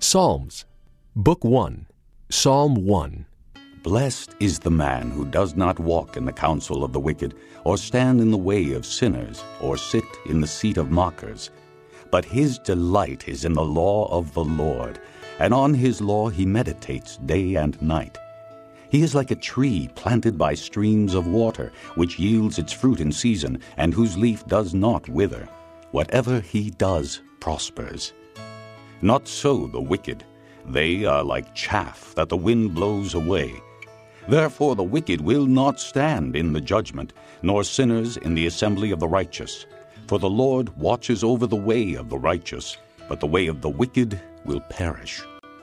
Psalms, Book 1, Psalm 1. Blessed is the man who does not walk in the counsel of the wicked, or stand in the way of sinners, or sit in the seat of mockers. But his delight is in the law of the Lord, and on his law he meditates day and night. He is like a tree planted by streams of water, which yields its fruit in season, and whose leaf does not wither. Whatever he does prospers. Not so the wicked. They are like chaff that the wind blows away. Therefore the wicked will not stand in the judgment, nor sinners in the assembly of the righteous. For the Lord watches over the way of the righteous, but the way of the wicked will perish.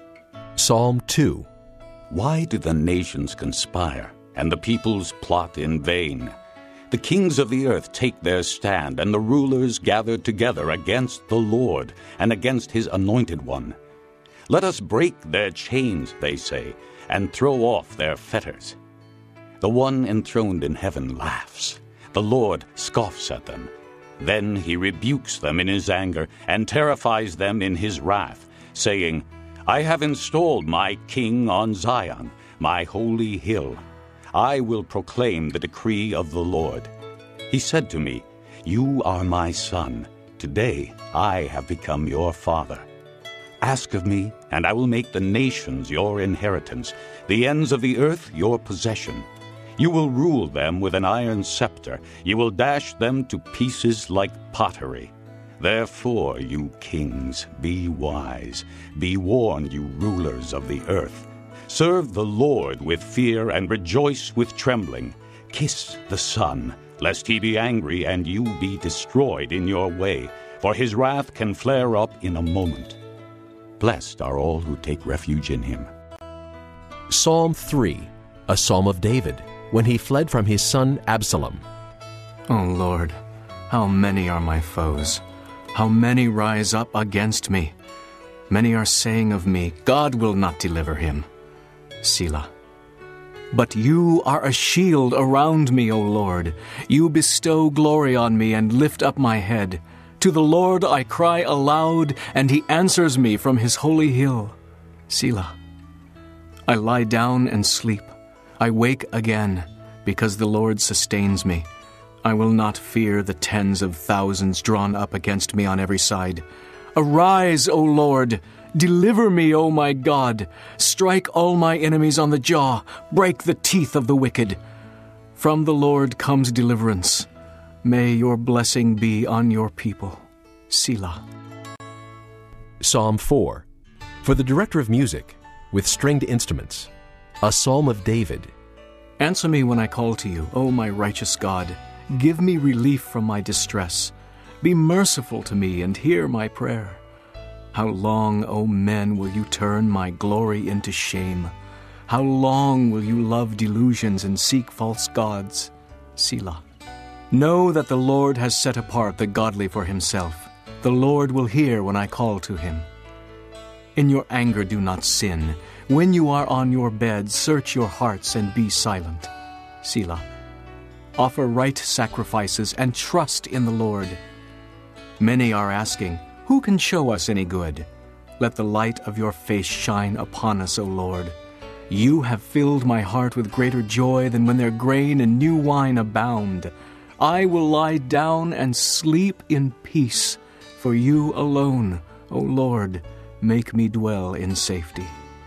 Psalm 2. Why do the nations conspire, and the peoples plot in vain? The kings of the earth take their stand, and the rulers gather together against the Lord, and against his anointed one. Let us break their chains, they say, and throw off their fetters. The one enthroned in heaven laughs. The Lord scoffs at them. Then he rebukes them in his anger, and terrifies them in his wrath, saying, I have installed my king on Zion, my holy hill. I will proclaim the decree of the Lord. He said to me, You are my son. Today I have become your father. Ask of me, and I will make the nations your inheritance, the ends of the earth your possession. You will rule them with an iron scepter. You will dash them to pieces like pottery. Therefore, you kings, be wise. Be warned, you rulers of the earth. Serve the Lord with fear and rejoice with trembling. Kiss the Son, lest he be angry and you be destroyed in your way, for his wrath can flare up in a moment. Blessed are all who take refuge in him. Psalm 3, a psalm of David, when he fled from his son Absalom. O Lord, how many are my foes? How many rise up against me? Many are saying of me, God will not deliver him. Selah. But you are a shield around me, O Lord. You bestow glory on me and lift up my head. To the Lord I cry aloud, and he answers me from his holy hill. Selah. I lie down and sleep. I wake again, because the Lord sustains me. I will not fear the tens of thousands drawn up against me on every side. Arise, O Lord! Deliver me, O my God! Strike all my enemies on the jaw! Break the teeth of the wicked! From the Lord comes deliverance. May your blessing be on your people. Selah. Psalm 4, for the director of music, with stringed instruments, a psalm of David. Answer me when I call to you, O my righteous God. Give me relief from my distress. Be merciful to me and hear my prayer. How long, O men, will you turn my glory into shame? How long will you love delusions and seek false gods? Selah. Know that the Lord has set apart the godly for himself. The Lord will hear when I call to him. In your anger do not sin. When you are on your bed, search your hearts and be silent. Selah. Offer right sacrifices and trust in the Lord. Many are asking, Who can show us any good? Let the light of your face shine upon us, O Lord. You have filled my heart with greater joy than when their grain and new wine abound. I will lie down and sleep in peace, for you alone, O Lord, make me dwell in safety.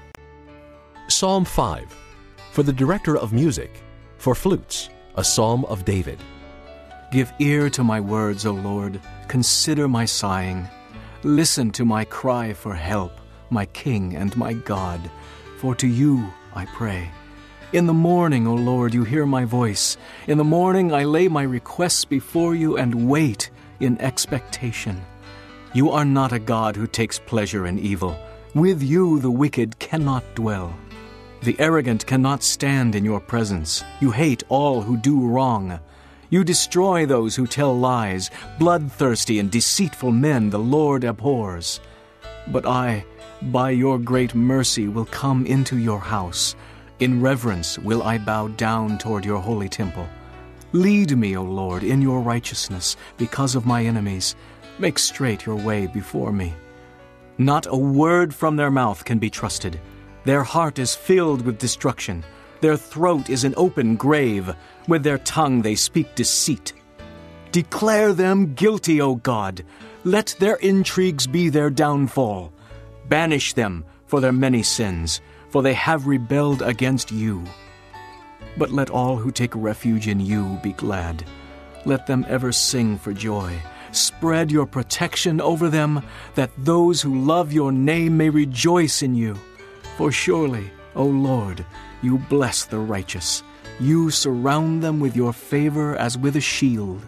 Psalm 5, for the director of music, for flutes, a psalm of David. Give ear to my words, O Lord. Consider my sighing. Listen to my cry for help, my King and my God. For to you I pray. In the morning, O Lord, you hear my voice. In the morning I lay my requests before you and wait in expectation. You are not a God who takes pleasure in evil. With you the wicked cannot dwell. The arrogant cannot stand in your presence. You hate all who do wrong. You destroy those who tell lies. Bloodthirsty and deceitful men the Lord abhors. But I, by your great mercy, will come into your house. In reverence will I bow down toward your holy temple. Lead me, O Lord, in your righteousness because of my enemies. Make straight your way before me. Not a word from their mouth can be trusted. Their heart is filled with destruction. Their throat is an open grave. With their tongue they speak deceit. Declare them guilty, O God. Let their intrigues be their downfall. Banish them for their many sins, for they have rebelled against you. But let all who take refuge in you be glad. Let them ever sing for joy. Spread your protection over them, that those who love your name may rejoice in you. For surely, O Lord, you bless the righteous. You surround them with your favor as with a shield.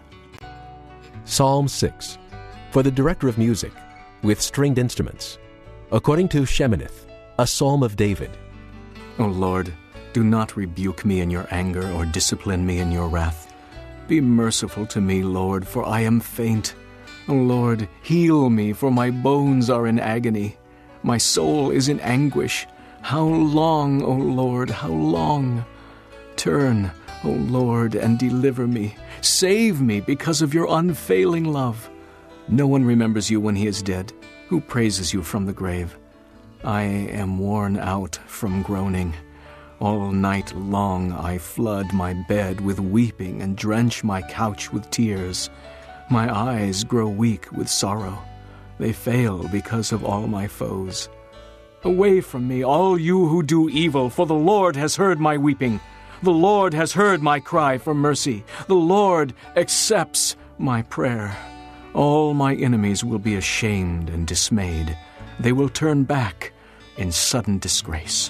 Psalm 6, for the director of music, with stringed instruments, according to Sheminith, a psalm of David. O Lord, do not rebuke me in your anger or discipline me in your wrath. Be merciful to me, Lord, for I am faint. O Lord, heal me, for my bones are in agony. My soul is in anguish. How long, O Lord, how long? Turn, O Lord, and deliver me. Save me because of your unfailing love. No one remembers you when he is dead. Who praises you from the grave? I am worn out from groaning. All night long I flood my bed with weeping and drench my couch with tears. My eyes grow weak with sorrow. They fail because of all my foes. Away from me, all you who do evil, for the Lord has heard my weeping. The Lord has heard my cry for mercy. The Lord accepts my prayer. All my enemies will be ashamed and dismayed. They will turn back in sudden disgrace.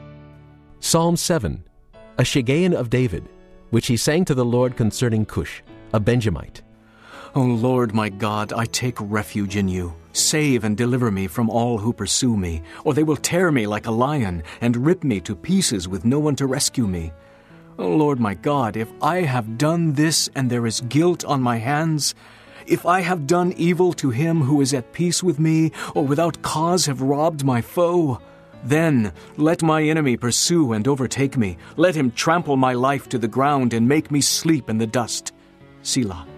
Psalm 7, a Shiggaion of David, which he sang to the Lord concerning Cush, a Benjamite. O Lord my God, I take refuge in you. Save and deliver me from all who pursue me, or they will tear me like a lion and rip me to pieces with no one to rescue me. O Lord my God, if I have done this and there is guilt on my hands, if I have done evil to him who is at peace with me, or without cause have robbed my foe, then let my enemy pursue and overtake me. Let him trample my life to the ground and make me sleep in the dust. Selah.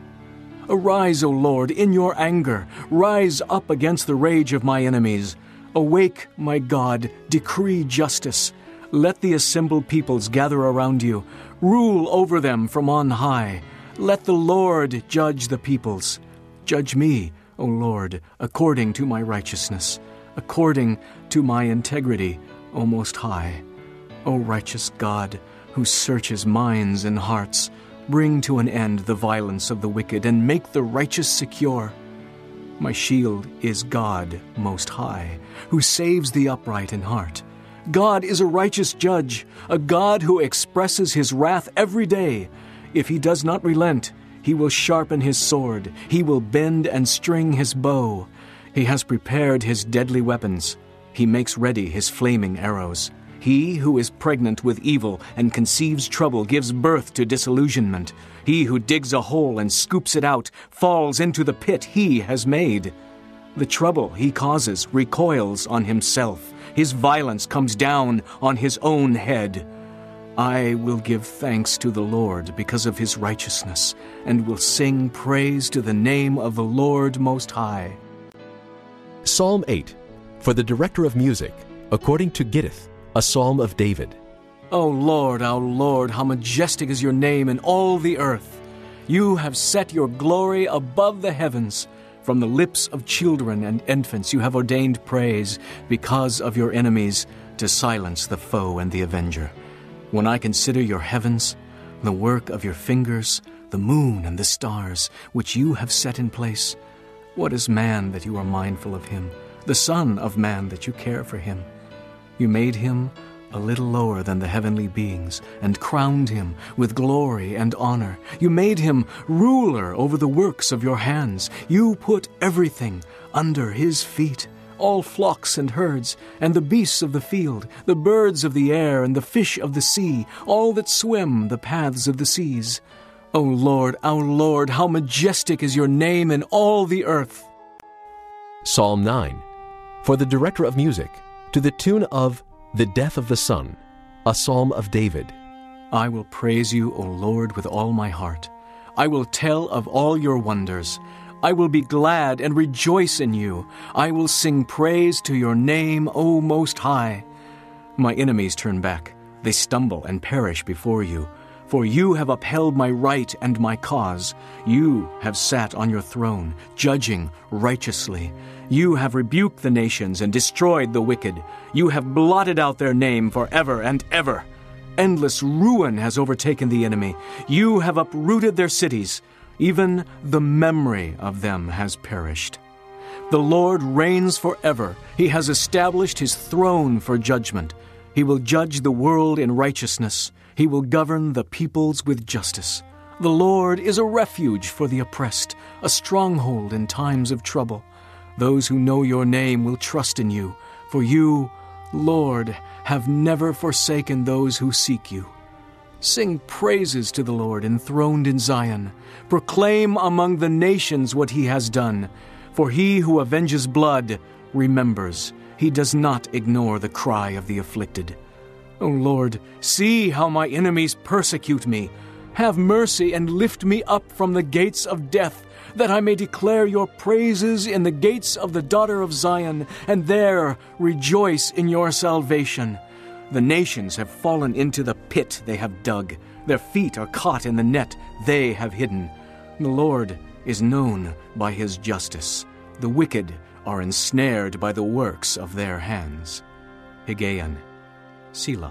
Arise, O Lord, in your anger. Rise up against the rage of my enemies. Awake, my God, decree justice. Let the assembled peoples gather around you. Rule over them from on high. Let the Lord judge the peoples. Judge me, O Lord, according to my righteousness, according to my integrity, O Most High. O righteous God, who searches minds and hearts, bring to an end the violence of the wicked and make the righteous secure. My shield is God Most High, who saves the upright in heart. God is a righteous judge, a God who expresses his wrath every day. If he does not relent, he will sharpen his sword. He will bend and string his bow. He has prepared his deadly weapons. He makes ready his flaming arrows. He who is pregnant with evil and conceives trouble gives birth to disillusionment. He who digs a hole and scoops it out falls into the pit he has made. The trouble he causes recoils on himself. His violence comes down on his own head. I will give thanks to the Lord because of his righteousness, and will sing praise to the name of the Lord Most High. Psalm 8, for the director of music, according to Gittith, a psalm of David. O Lord, our Lord, how majestic is your name in all the earth. You have set your glory above the heavens. From the lips of children and infants you have ordained praise because of your enemies, to silence the foe and the avenger. When I consider your heavens, the work of your fingers, the moon and the stars, which you have set in place, what is man that you are mindful of him, the son of man that you care for him? You made him a little lower than the heavenly beings, and crowned him with glory and honor. You made him ruler over the works of your hands. You put everything under his feet, all flocks and herds, and the beasts of the field, the birds of the air, and the fish of the sea, all that swim the paths of the seas. O Lord, our Lord, how majestic is your name in all the earth. Psalm 9, for the director of music, to the tune of The Death of the Son, a psalm of David. I will praise you, O Lord, with all my heart. I will tell of all your wonders. I will be glad and rejoice in you. I will sing praise to your name, O Most High. My enemies turn back. They stumble and perish before you. For you have upheld my right and my cause. You have sat on your throne, judging righteously. You have rebuked the nations and destroyed the wicked. You have blotted out their name forever and ever. Endless ruin has overtaken the enemy. You have uprooted their cities. Even the memory of them has perished. The Lord reigns forever. He has established his throne for judgment. He will judge the world in righteousness. He will govern the peoples with justice. The Lord is a refuge for the oppressed, a stronghold in times of trouble. Those who know your name will trust in you, for you, Lord, have never forsaken those who seek you. Sing praises to the Lord enthroned in Zion. Proclaim among the nations what he has done. For he who avenges blood remembers. He does not ignore the cry of the afflicted. O Lord, see how my enemies persecute me. Have mercy and lift me up from the gates of death, that I may declare your praises in the gates of the daughter of Zion, and there rejoice in your salvation. The nations have fallen into the pit they have dug. Their feet are caught in the net they have hidden. The Lord is known by his justice. The wicked are ensnared by the works of their hands. Higgaion, Selah.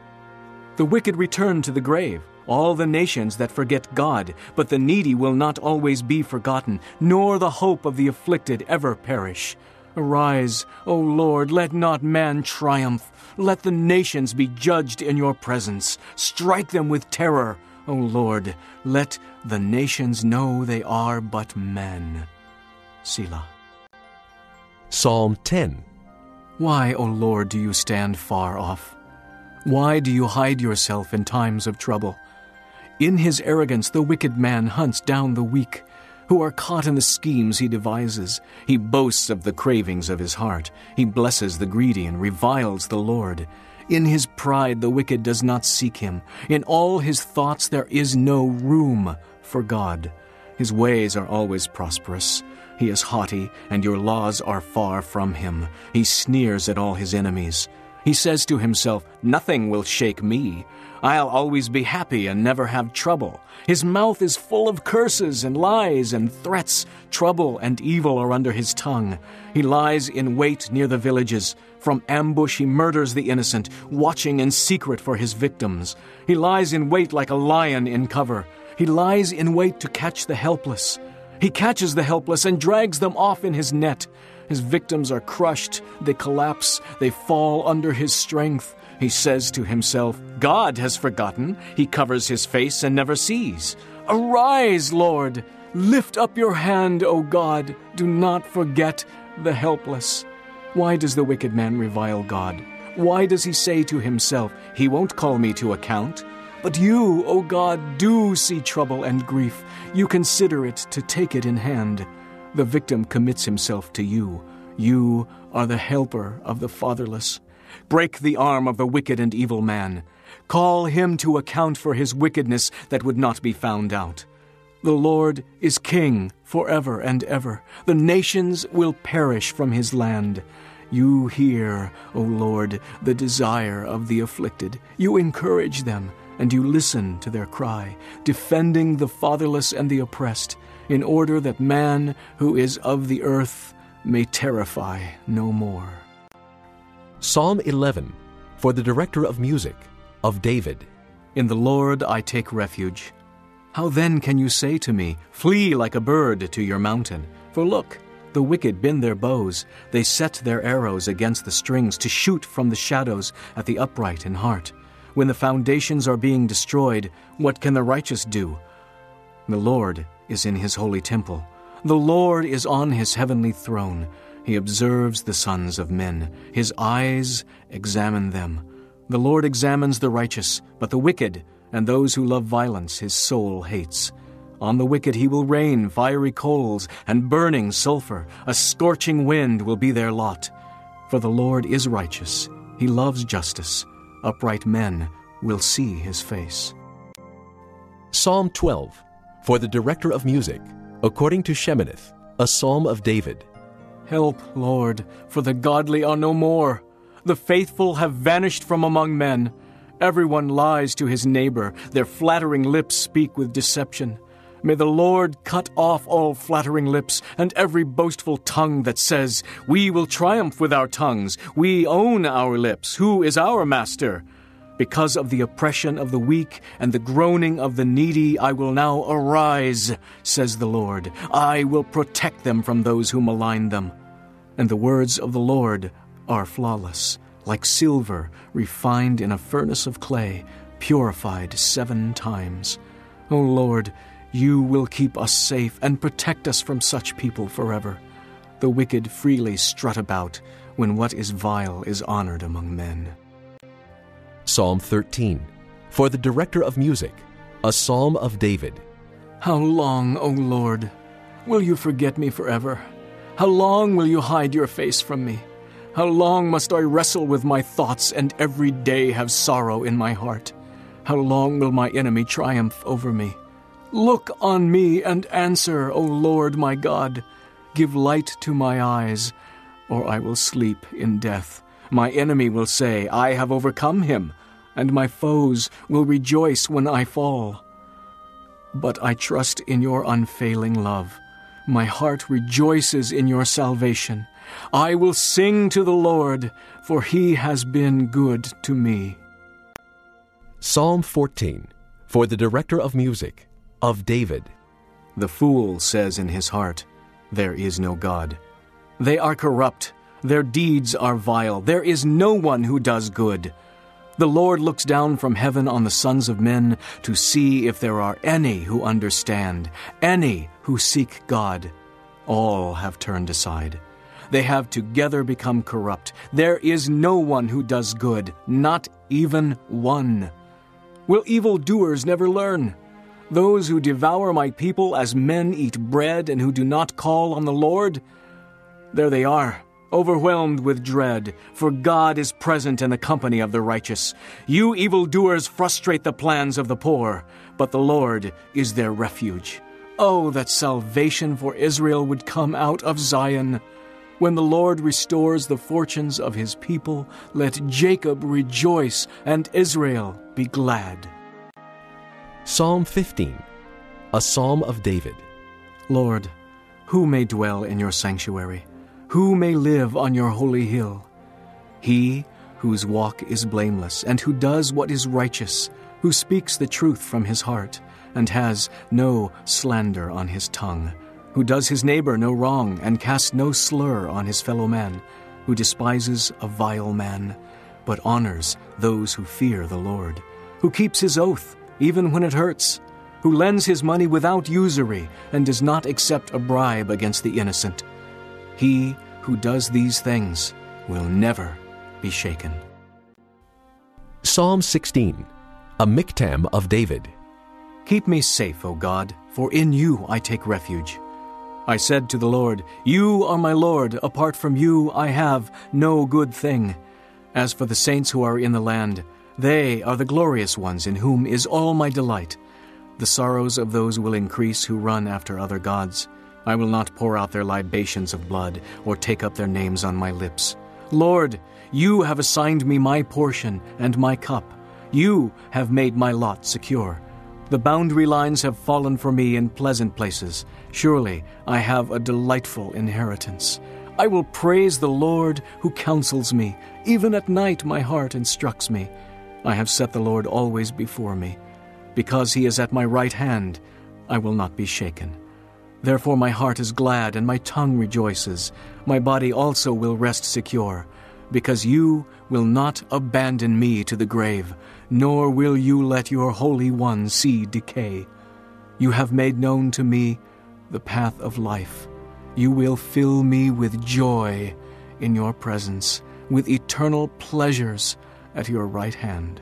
The wicked return to the grave, all the nations that forget God, but the needy will not always be forgotten, nor the hope of the afflicted ever perish. Arise, O Lord, let not man triumph. Let the nations be judged in your presence. Strike them with terror, O Lord. Let the nations know they are but men. Selah. Psalm 10. Why, O Lord, do you stand far off? Why do you hide yourself in times of trouble? In his arrogance the wicked man hunts down the weak, who are caught in the schemes he devises. He boasts of the cravings of his heart. He blesses the greedy and reviles the Lord. In his pride the wicked does not seek him. In all his thoughts there is no room for God. His ways are always prosperous. He is haughty, and your laws are far from him. He sneers at all his enemies. He says to himself, "Nothing will shake me. I'll always be happy and never have trouble." His mouth is full of curses and lies and threats. Trouble and evil are under his tongue. He lies in wait near the villages. From ambush he murders the innocent, watching in secret for his victims. He lies in wait like a lion in cover. He lies in wait to catch the helpless. He catches the helpless and drags them off in his net. His victims are crushed, they collapse, they fall under his strength. He says to himself, "God has forgotten." He covers his face and never sees. Arise, Lord! Lift up your hand, O God! Do not forget the helpless. Why does the wicked man revile God? Why does he say to himself, "He won't call me to account"? But you, O God, do see trouble and grief. You consider it to take it in hand. The victim commits himself to you. You are the helper of the fatherless. Break the arm of the wicked and evil man. Call him to account for his wickedness that would not be found out. The Lord is king forever and ever. The nations will perish from his land. You hear, O Lord, the desire of the afflicted. You encourage them, and you listen to their cry, defending the fatherless and the oppressed, in order that man who is of the earth may terrify no more. Psalm 11, for the director of music, of David. In the Lord I take refuge. How then can you say to me, "Flee like a bird to your mountain"? For look, the wicked bend their bows. They set their arrows against the strings to shoot from the shadows at the upright in heart. When the foundations are being destroyed, what can the righteous do? The Lord is in his holy temple. The Lord is on his heavenly throne. He observes the sons of men. His eyes examine them. The Lord examines the righteous, but the wicked and those who love violence his soul hates. On the wicked he will rain fiery coals and burning sulfur. A scorching wind will be their lot. For the Lord is righteous. He loves justice. Upright men will see his face. Psalm 12, for the director of music, according to Sheminith, a psalm of David. Help, Lord, for the godly are no more. The faithful have vanished from among men. Everyone lies to his neighbor. Their flattering lips speak with deception. May the Lord cut off all flattering lips and every boastful tongue that says, "We will triumph with our tongues. We own our lips. Who is our master?" Because of the oppression of the weak and the groaning of the needy, I will now arise, says the Lord. I will protect them from those who malign them. And the words of the Lord are flawless, like silver refined in a furnace of clay, purified 7 times. O Lord, you will keep us safe and protect us from such people forever. The wicked freely strut about when what is vile is honored among men. Psalm 13. For the director of music, a psalm of David. How long, O Lord, will you forget me forever? How long will you hide your face from me? How long must I wrestle with my thoughts and every day have sorrow in my heart? How long will my enemy triumph over me? Look on me and answer, O Lord my God. Give light to my eyes, or I will sleep in death. My enemy will say, I have overcome him, and my foes will rejoice when I fall. But I trust in your unfailing love. My heart rejoices in your salvation. I will sing to the Lord, for he has been good to me. Psalm 14. For the director of music, of David. The fool says in his heart, there is no God. They are corrupt. Their deeds are vile. There is no one who does good. The Lord looks down from heaven on the sons of men to see if there are any who understand, any who seek God. All have turned aside. They have together become corrupt. There is no one who does good, not even one. Will evildoers never learn? Those who devour my people as men eat bread and who do not call on the Lord? There they are, overwhelmed with dread, for God is present in the company of the righteous. You evildoers frustrate the plans of the poor, but the Lord is their refuge. Oh, that salvation for Israel would come out of Zion. When the Lord restores the fortunes of his people, let Jacob rejoice and Israel be glad. Psalm 15. A psalm of David. Lord, who may dwell in your sanctuary? Who may live on your holy hill? He whose walk is blameless, and who does what is righteous, who speaks the truth from his heart, and has no slander on his tongue, who does his neighbor no wrong, and casts no slur on his fellow man, who despises a vile man, but honors those who fear the Lord, who keeps his oath, even when it hurts, who lends his money without usury, and does not accept a bribe against the innocent. He who does these things will never be shaken. Psalm 16. A miktam of David. Keep me safe, O God, for in you I take refuge. I said to the Lord, you are my Lord. Apart from you I have no good thing. As for the saints who are in the land, they are the glorious ones in whom is all my delight. The sorrows of those will increase who run after other gods. I will not pour out their libations of blood or take up their names on my lips. Lord, you have assigned me my portion and my cup. You have made my lot secure. The boundary lines have fallen for me in pleasant places. Surely I have a delightful inheritance. I will praise the Lord who counsels me. Even at night my heart instructs me. I have set the Lord always before me. Because he is at my right hand, I will not be shaken. Therefore my heart is glad and my tongue rejoices. My body also will rest secure, because you will not abandon me to the grave, nor will you let your Holy One see decay. You have made known to me the path of life. You will fill me with joy in your presence, with eternal pleasures at your right hand.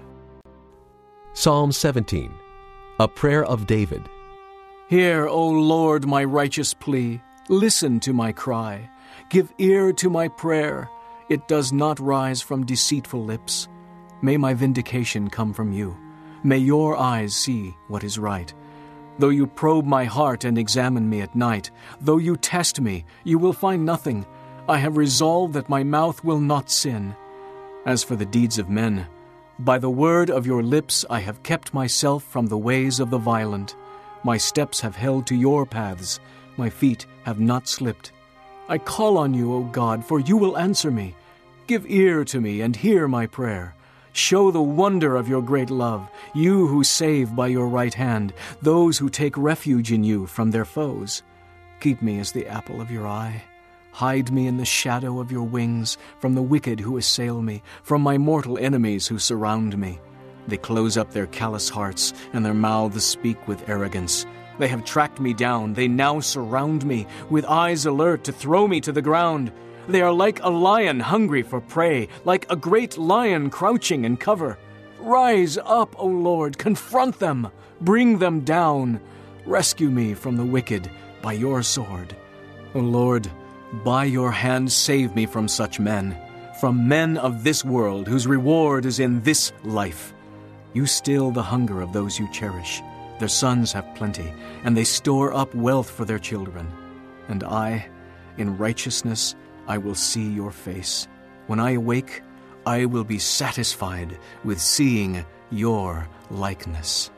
Psalm 17. A prayer of David. Hear, O Lord, my righteous plea. Listen to my cry. Give ear to my prayer. It does not rise from deceitful lips. May my vindication come from you. May your eyes see what is right. Though you probe my heart and examine me at night, though you test me, you will find nothing. I have resolved that my mouth will not sin. As for the deeds of men, by the word of your lips I have kept myself from the ways of the violent. My steps have held to your paths. My feet have not slipped. I call on you, O God, for you will answer me. Give ear to me and hear my prayer. Show the wonder of your great love, you who save by your right hand, those who take refuge in you from their foes. Keep me as the apple of your eye. Hide me in the shadow of your wings from the wicked who assail me, from my mortal enemies who surround me. They close up their callous hearts, and their mouths speak with arrogance. They have tracked me down. They now surround me, with eyes alert to throw me to the ground. They are like a lion hungry for prey, like a great lion crouching in cover. Rise up, O Lord, confront them, bring them down. Rescue me from the wicked by your sword. O Lord, by your hand save me from such men, from men of this world whose reward is in this life. You still the hunger of those you cherish. Their sons have plenty, and they store up wealth for their children. And I, in righteousness, I will see your face. When I awake, I will be satisfied with seeing your likeness.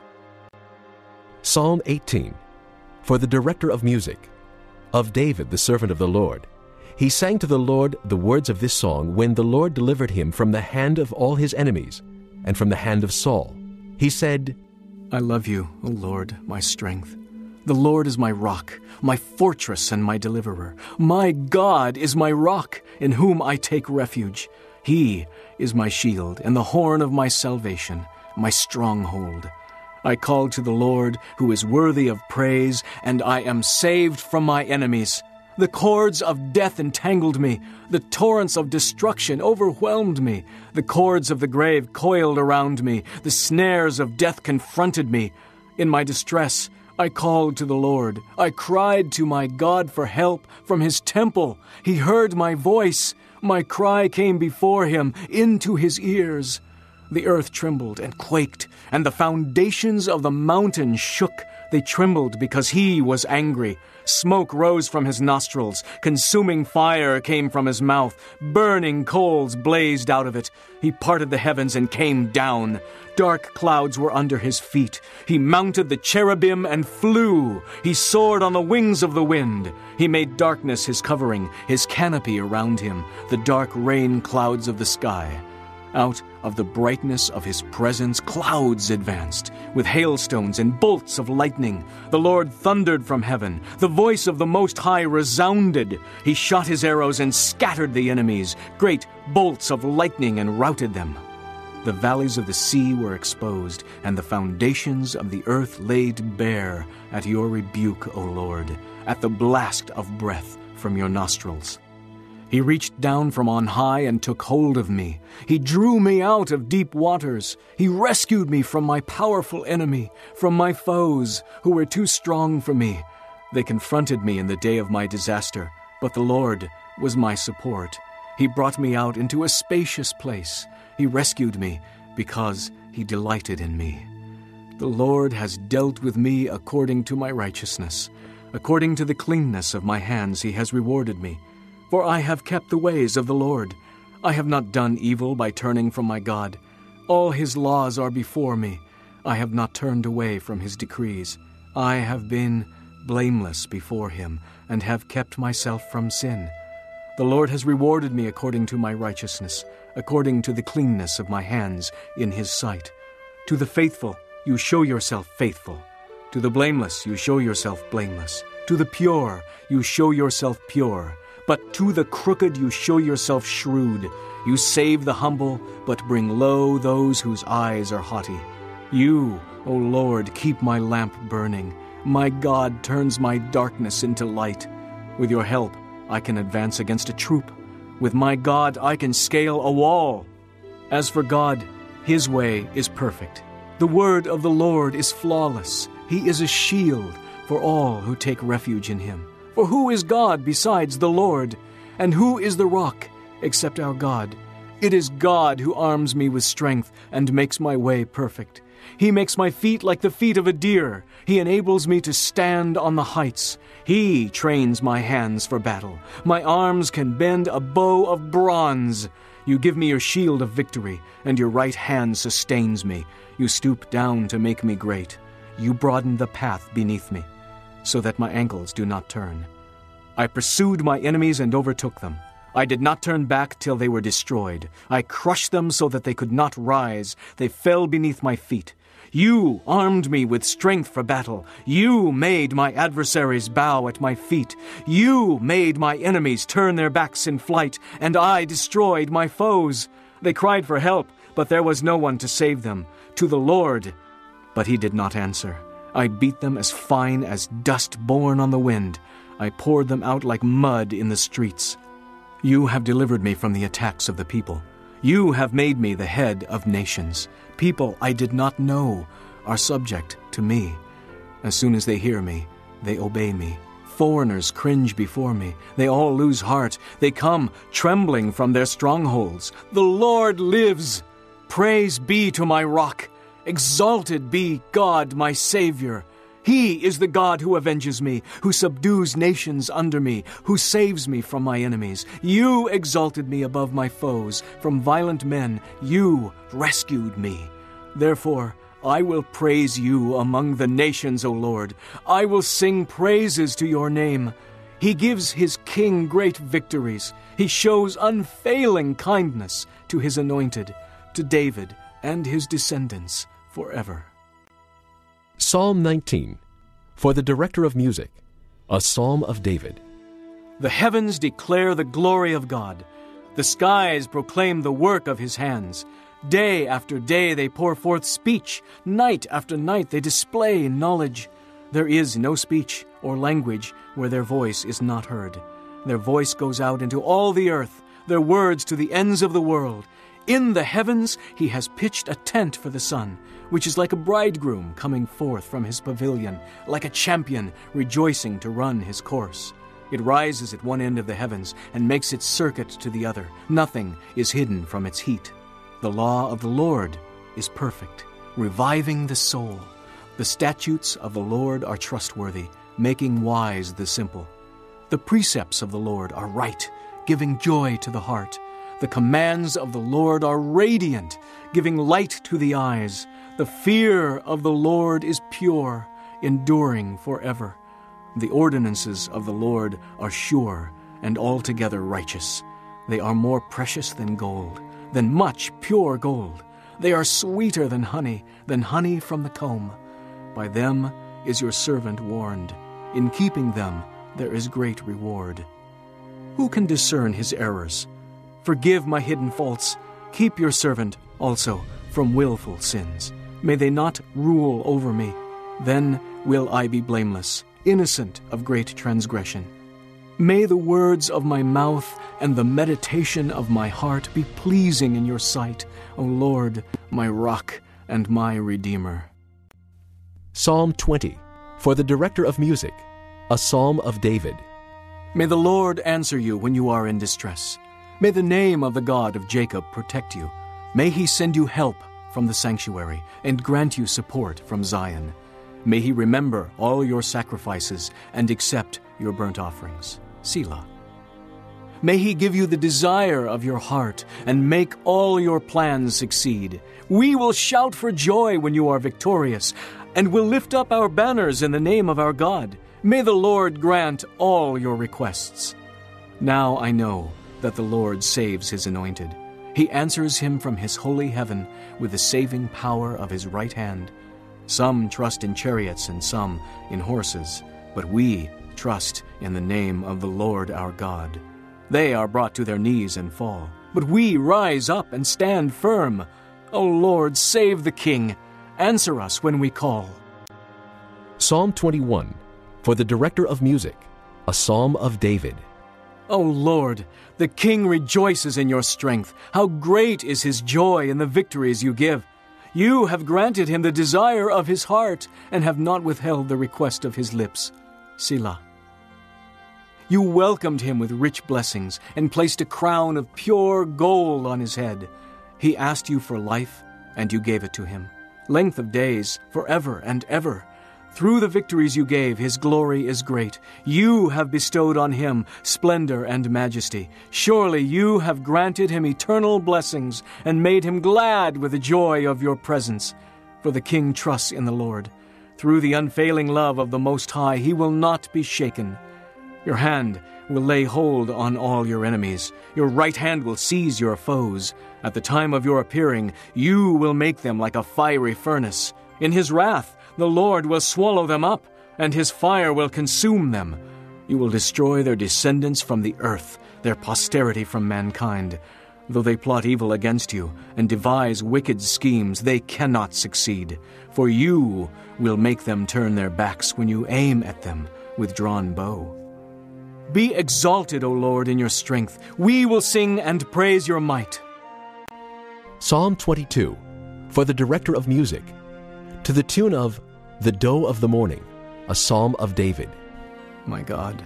Psalm 18, for the director of music, of David the servant of the Lord. He sang to the Lord the words of this song when the Lord delivered him from the hand of all his enemies and from the hand of Saul. He said, I love you, O Lord, my strength. The Lord is my rock, my fortress and my deliverer. My God is my rock, in whom I take refuge. He is my shield and the horn of my salvation, my stronghold. I called to the Lord, who is worthy of praise, and I am saved from my enemies. The cords of death entangled me. The torrents of destruction overwhelmed me. The cords of the grave coiled around me. The snares of death confronted me. In my distress, I called to the Lord. I cried to my God for help from his temple. He heard my voice. My cry came before him into his ears. The earth trembled and quaked, and the foundations of the mountain shook. They trembled because he was angry. Smoke rose from his nostrils. Consuming fire came from his mouth. Burning coals blazed out of it. He parted the heavens and came down. Dark clouds were under his feet. He mounted the cherubim and flew. He soared on the wings of the wind. He made darkness his covering, his canopy around him, the dark rain clouds of the sky. Out of the brightness of his presence, clouds advanced, with hailstones and bolts of lightning. The Lord thundered from heaven. The voice of the Most High resounded. He shot his arrows and scattered the enemies, great bolts of lightning, and routed them. The valleys of the sea were exposed, and the foundations of the earth laid bare at your rebuke, O Lord, at the blast of breath from your nostrils. He reached down from on high and took hold of me. He drew me out of deep waters. He rescued me from my powerful enemy, from my foes who were too strong for me. They confronted me in the day of my disaster, but the Lord was my support. He brought me out into a spacious place. He rescued me because he delighted in me. The Lord has dealt with me according to my righteousness. According to the cleanness of my hands he has rewarded me. For I have kept the ways of the Lord. I have not done evil by turning from my God. All his laws are before me. I have not turned away from his decrees. I have been blameless before him, and have kept myself from sin. The Lord has rewarded me according to my righteousness, according to the cleanness of my hands in his sight. To the faithful you show yourself faithful. To the blameless you show yourself blameless. To the pure you show yourself pure. But to the crooked you show yourself shrewd. You save the humble, but bring low those whose eyes are haughty. You, O Lord, keep my lamp burning. My God turns my darkness into light. With your help, I can advance against a troop. With my God, I can scale a wall. As for God, his way is perfect. The word of the Lord is flawless. He is a shield for all who take refuge in him. For who is God besides the Lord? And who is the rock except our God? It is God who arms me with strength and makes my way perfect. He makes my feet like the feet of a deer. He enables me to stand on the heights. He trains my hands for battle. My arms can bend a bow of bronze. You give me your shield of victory, and your right hand sustains me. You stoop down to make me great. You broaden the path beneath me, so that my ankles do not turn. I pursued my enemies and overtook them. I did not turn back till they were destroyed. I crushed them so that they could not rise. They fell beneath my feet. You armed me with strength for battle. You made my adversaries bow at my feet. You made my enemies turn their backs in flight, and I destroyed my foes. They cried for help, but there was no one to save them. To the Lord, but he did not answer. I beat them as fine as dust borne on the wind. I poured them out like mud in the streets. You have delivered me from the attacks of the people. You have made me the head of nations. People I did not know are subject to me. As soon as they hear me, they obey me. Foreigners cringe before me. They all lose heart. They come trembling from their strongholds. The Lord lives. Praise be to my rock. Exalted be God, my Savior. He is the God who avenges me, who subdues nations under me, who saves me from my enemies. You exalted me above my foes. From violent men you rescued me. Therefore, I will praise you among the nations, O Lord. I will sing praises to your name. He gives his king great victories. He shows unfailing kindness to his anointed, to David and his descendants forever. Psalm 19, for the director of music, a psalm of David. The heavens declare the glory of God. The skies proclaim the work of his hands. Day after day they pour forth speech. Night after night they display knowledge. There is no speech or language where their voice is not heard. Their voice goes out into all the earth, their words to the ends of the world. In the heavens he has pitched a tent for the sun, which is like a bridegroom coming forth from his pavilion, like a champion rejoicing to run his course. It rises at one end of the heavens and makes its circuit to the other. Nothing is hidden from its heat. The law of the Lord is perfect, reviving the soul. The statutes of the Lord are trustworthy, making wise the simple. The precepts of the Lord are right, giving joy to the heart. The commands of the Lord are radiant, giving light to the eyes. The fear of the Lord is pure, enduring forever. The ordinances of the Lord are sure and altogether righteous. They are more precious than gold, than much pure gold. They are sweeter than honey from the comb. By them is your servant warned. In keeping them there is great reward. Who can discern his errors? Forgive my hidden faults. Keep your servant also from willful sins. May they not rule over me. Then will I be blameless, innocent of great transgression. May the words of my mouth and the meditation of my heart be pleasing in your sight, O Lord, my rock and my redeemer. Psalm 20, for the director of music, a psalm of David. May the Lord answer you when you are in distress. May the name of the God of Jacob protect you. May he send you help from the sanctuary and grant you support from Zion. May he remember all your sacrifices and accept your burnt offerings. Selah. May he give you the desire of your heart and make all your plans succeed. We will shout for joy when you are victorious, and will lift up our banners in the name of our God. May the Lord grant all your requests. Now I know that the Lord saves his anointed. He answers him from his holy heaven with the saving power of his right hand. Some trust in chariots and some in horses, but we trust in the name of the Lord our God. They are brought to their knees and fall, but we rise up and stand firm. O Lord, save the King. Answer us when we call. Psalm 21, for the director of music, a psalm of David. O Lord, the King rejoices in your strength. How great is his joy in the victories you give. You have granted him the desire of his heart and have not withheld the request of his lips. Selah. You welcomed him with rich blessings and placed a crown of pure gold on his head. He asked you for life, and you gave it to him. Length of days, forever and ever. Through the victories you gave, his glory is great. You have bestowed on him splendor and majesty. Surely you have granted him eternal blessings and made him glad with the joy of your presence. For the king trusts in the Lord. Through the unfailing love of the Most High, he will not be shaken. Your hand will lay hold on all your enemies. Your right hand will seize your foes. At the time of your appearing, you will make them like a fiery furnace. In his wrath, the Lord will swallow them up, and his fire will consume them. You will destroy their descendants from the earth, their posterity from mankind. Though they plot evil against you and devise wicked schemes, they cannot succeed. For you will make them turn their backs when you aim at them with drawn bow. Be exalted, O Lord, in your strength. We will sing and praise your might. Psalm 22, for the director of music, to the tune of The Doe of the Morning, a psalm of David. My God,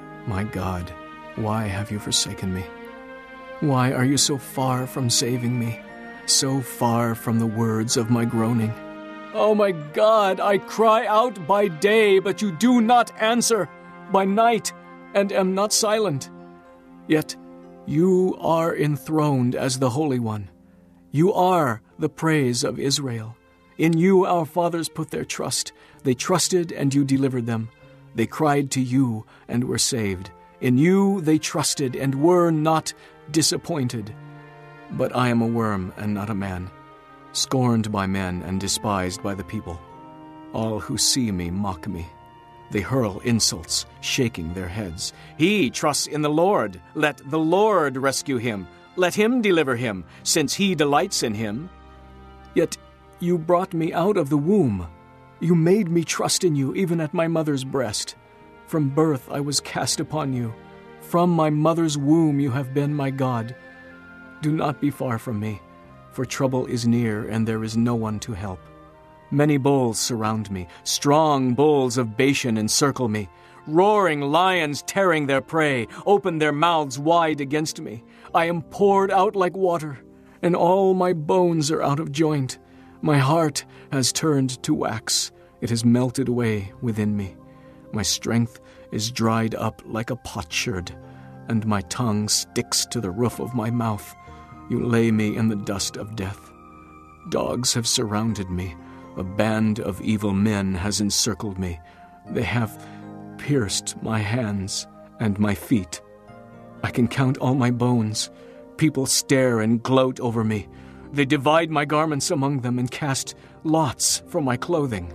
why have you forsaken me? Why are you so far from saving me, so far from the words of my groaning? Oh my God, I cry out by day, but you do not answer, by night, and am not silent. Yet you are enthroned as the Holy One. You are the praise of Israel. In you our fathers put their trust. They trusted, and you delivered them. They cried to you and were saved. In you they trusted and were not disappointed. But I am a worm and not a man, scorned by men and despised by the people. All who see me mock me. They hurl insults, shaking their heads. He trusts in the Lord. Let the Lord rescue him. Let him deliver him, since he delights in him. Yet you brought me out of the womb. You made me trust in you, even at my mother's breast. From birth I was cast upon you. From my mother's womb you have been my God. Do not be far from me, for trouble is near, and there is no one to help. Many bulls surround me. Strong bulls of Bashan encircle me. Roaring lions tearing their prey open their mouths wide against me. I am poured out like water, and all my bones are out of joint. My heart has turned to wax. It has melted away within me. My strength is dried up like a potsherd, and my tongue sticks to the roof of my mouth. You lay me in the dust of death. Dogs have surrounded me. A band of evil men has encircled me. They have pierced my hands and my feet. I can count all my bones. People stare and gloat over me. They divide my garments among them and cast lots for my clothing.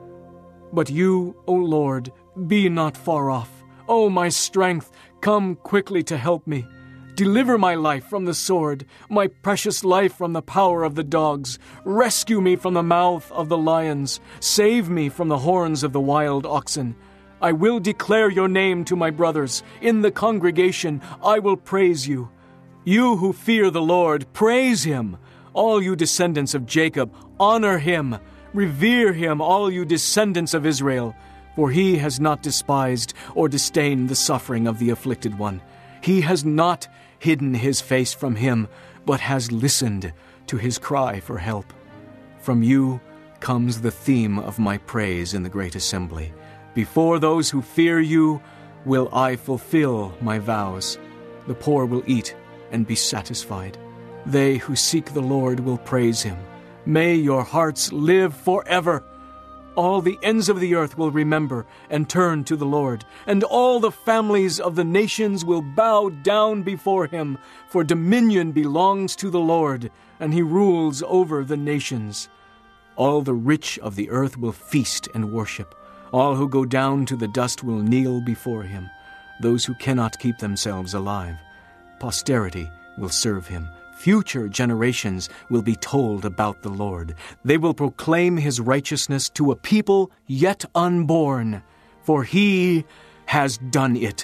But you, O Lord, be not far off. O my strength, come quickly to help me. Deliver my life from the sword, my precious life from the power of the dogs. Rescue me from the mouth of the lions. Save me from the horns of the wild oxen. I will declare your name to my brothers. In the congregation I will praise you. You who fear the Lord, praise him. All you descendants of Jacob, honor him. Revere him, all you descendants of Israel. For he has not despised or disdained the suffering of the afflicted one. He has not hidden his face from him, but has listened to his cry for help. From you comes the theme of my praise in the great assembly. Before those who fear you will I fulfill my vows. The poor will eat and be satisfied. They who seek the Lord will praise him. May your hearts live forever. All the ends of the earth will remember and turn to the Lord, and all the families of the nations will bow down before him, for dominion belongs to the Lord, and he rules over the nations. All the rich of the earth will feast and worship. All who go down to the dust will kneel before him. Those who cannot keep themselves alive. Posterity will serve him. Future generations will be told about the Lord. They will proclaim his righteousness to a people yet unborn, for he has done it.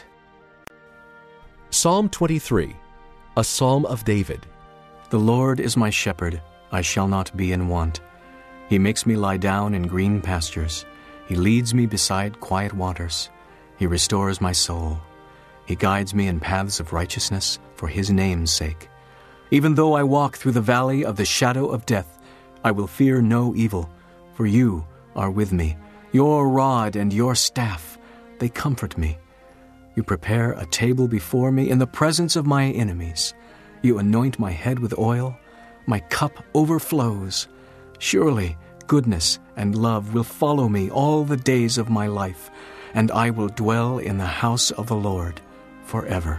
Psalm 23, a psalm of David. The Lord is my shepherd, I shall not be in want. He makes me lie down in green pastures. He leads me beside quiet waters. He restores my soul. He guides me in paths of righteousness for his name's sake. Even though I walk through the valley of the shadow of death, I will fear no evil, for you are with me. Your rod and your staff, they comfort me. You prepare a table before me in the presence of my enemies. You anoint my head with oil. My cup overflows. Surely goodness and love will follow me all the days of my life, and I will dwell in the house of the Lord forever.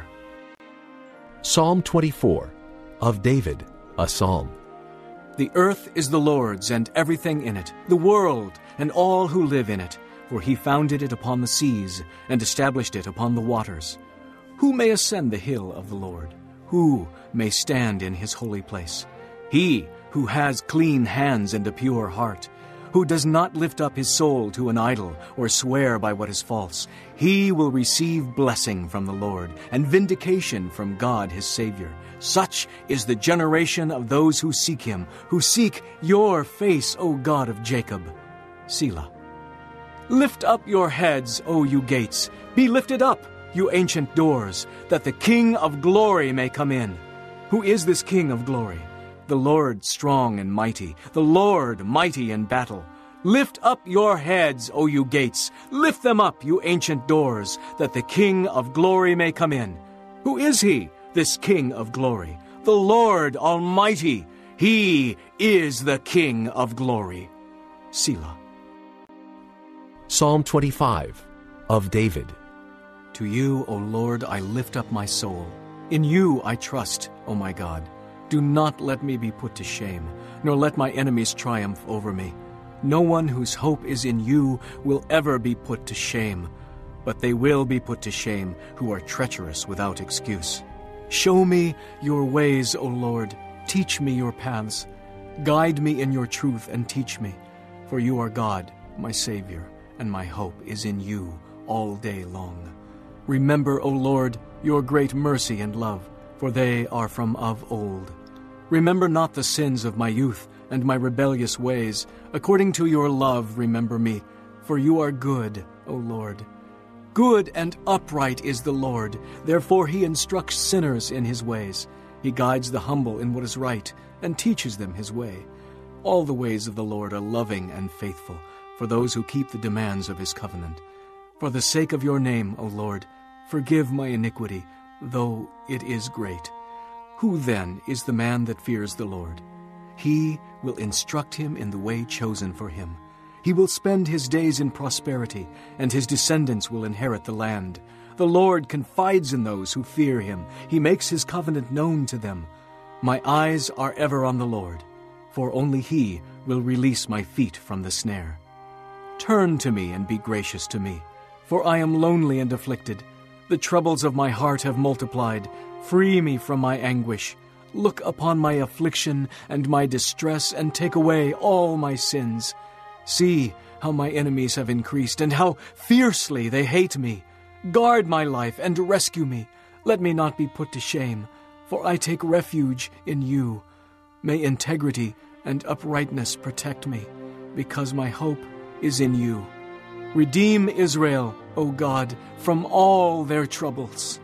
Psalm 24, of David, a psalm. The earth is the Lord's and everything in it, the world and all who live in it, for he founded it upon the seas and established it upon the waters. Who may ascend the hill of the Lord? Who may stand in his holy place? He who has clean hands and a pure heart, who does not lift up his soul to an idol or swear by what is false. He will receive blessing from the Lord and vindication from God his Savior. Such is the generation of those who seek him, who seek your face, O God of Jacob. Selah. Lift up your heads, O you gates. Be lifted up, you ancient doors, that the King of glory may come in. Who is this King of glory? The Lord strong and mighty, the Lord mighty in battle. Lift up your heads, O you gates. Lift them up, you ancient doors, that the King of glory may come in. Who is he, this King of glory? The Lord Almighty. He is the King of glory. Selah. Psalm 25, of David. To you, O Lord, I lift up my soul. In you I trust, O my God. Do not let me be put to shame, nor let my enemies triumph over me. No one whose hope is in you will ever be put to shame, but they will be put to shame who are treacherous without excuse. Show me your ways, O Lord. Teach me your paths. Guide me in your truth and teach me, for you are God, my Savior, and my hope is in you all day long. Remember, O Lord, your great mercy and love, for they are from of old. Remember not the sins of my youth and my rebellious ways. According to your love remember me, for you are good, O Lord. Good and upright is the Lord, therefore he instructs sinners in his ways. He guides the humble in what is right, and teaches them his way. All the ways of the Lord are loving and faithful, for those who keep the demands of his covenant. For the sake of your name, O Lord, forgive my iniquity, though it is great. Who then is the man that fears the Lord? He will instruct him in the way chosen for him. He will spend his days in prosperity, and his descendants will inherit the land. The Lord confides in those who fear him. He makes his covenant known to them. My eyes are ever on the Lord, for only he will release my feet from the snare. Turn to me and be gracious to me, for I am lonely and afflicted. The troubles of my heart have multiplied. Free me from my anguish. Look upon my affliction and my distress, and take away all my sins. See how my enemies have increased, and how fiercely they hate me. Guard my life and rescue me. Let me not be put to shame, for I take refuge in you. May integrity and uprightness protect me, because my hope is in you. Redeem Israel, O God, from all their troubles.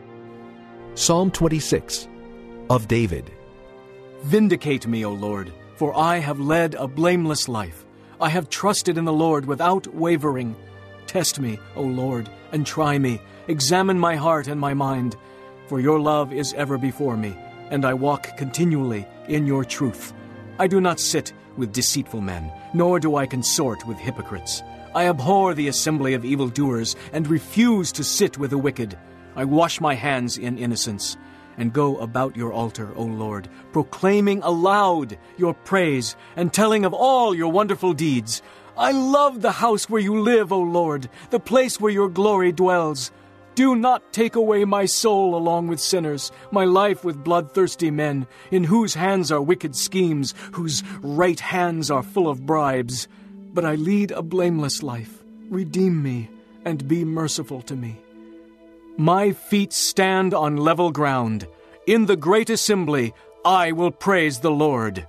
Psalm 26, of David. Vindicate me, O Lord, for I have led a blameless life. I have trusted in the Lord without wavering. Test me, O Lord, and try me. Examine my heart and my mind, for your love is ever before me, and I walk continually in your truth. I do not sit with deceitful men, nor do I consort with hypocrites. I abhor the assembly of evildoers and refuse to sit with the wicked. I wash my hands in innocence and go about your altar, O Lord, proclaiming aloud your praise and telling of all your wonderful deeds. I love the house where you live, O Lord, the place where your glory dwells. Do not take away my soul along with sinners, my life with bloodthirsty men, in whose hands are wicked schemes, whose right hands are full of bribes. But I lead a blameless life. Redeem me and be merciful to me. My feet stand on level ground. In the great assembly, I will praise the Lord.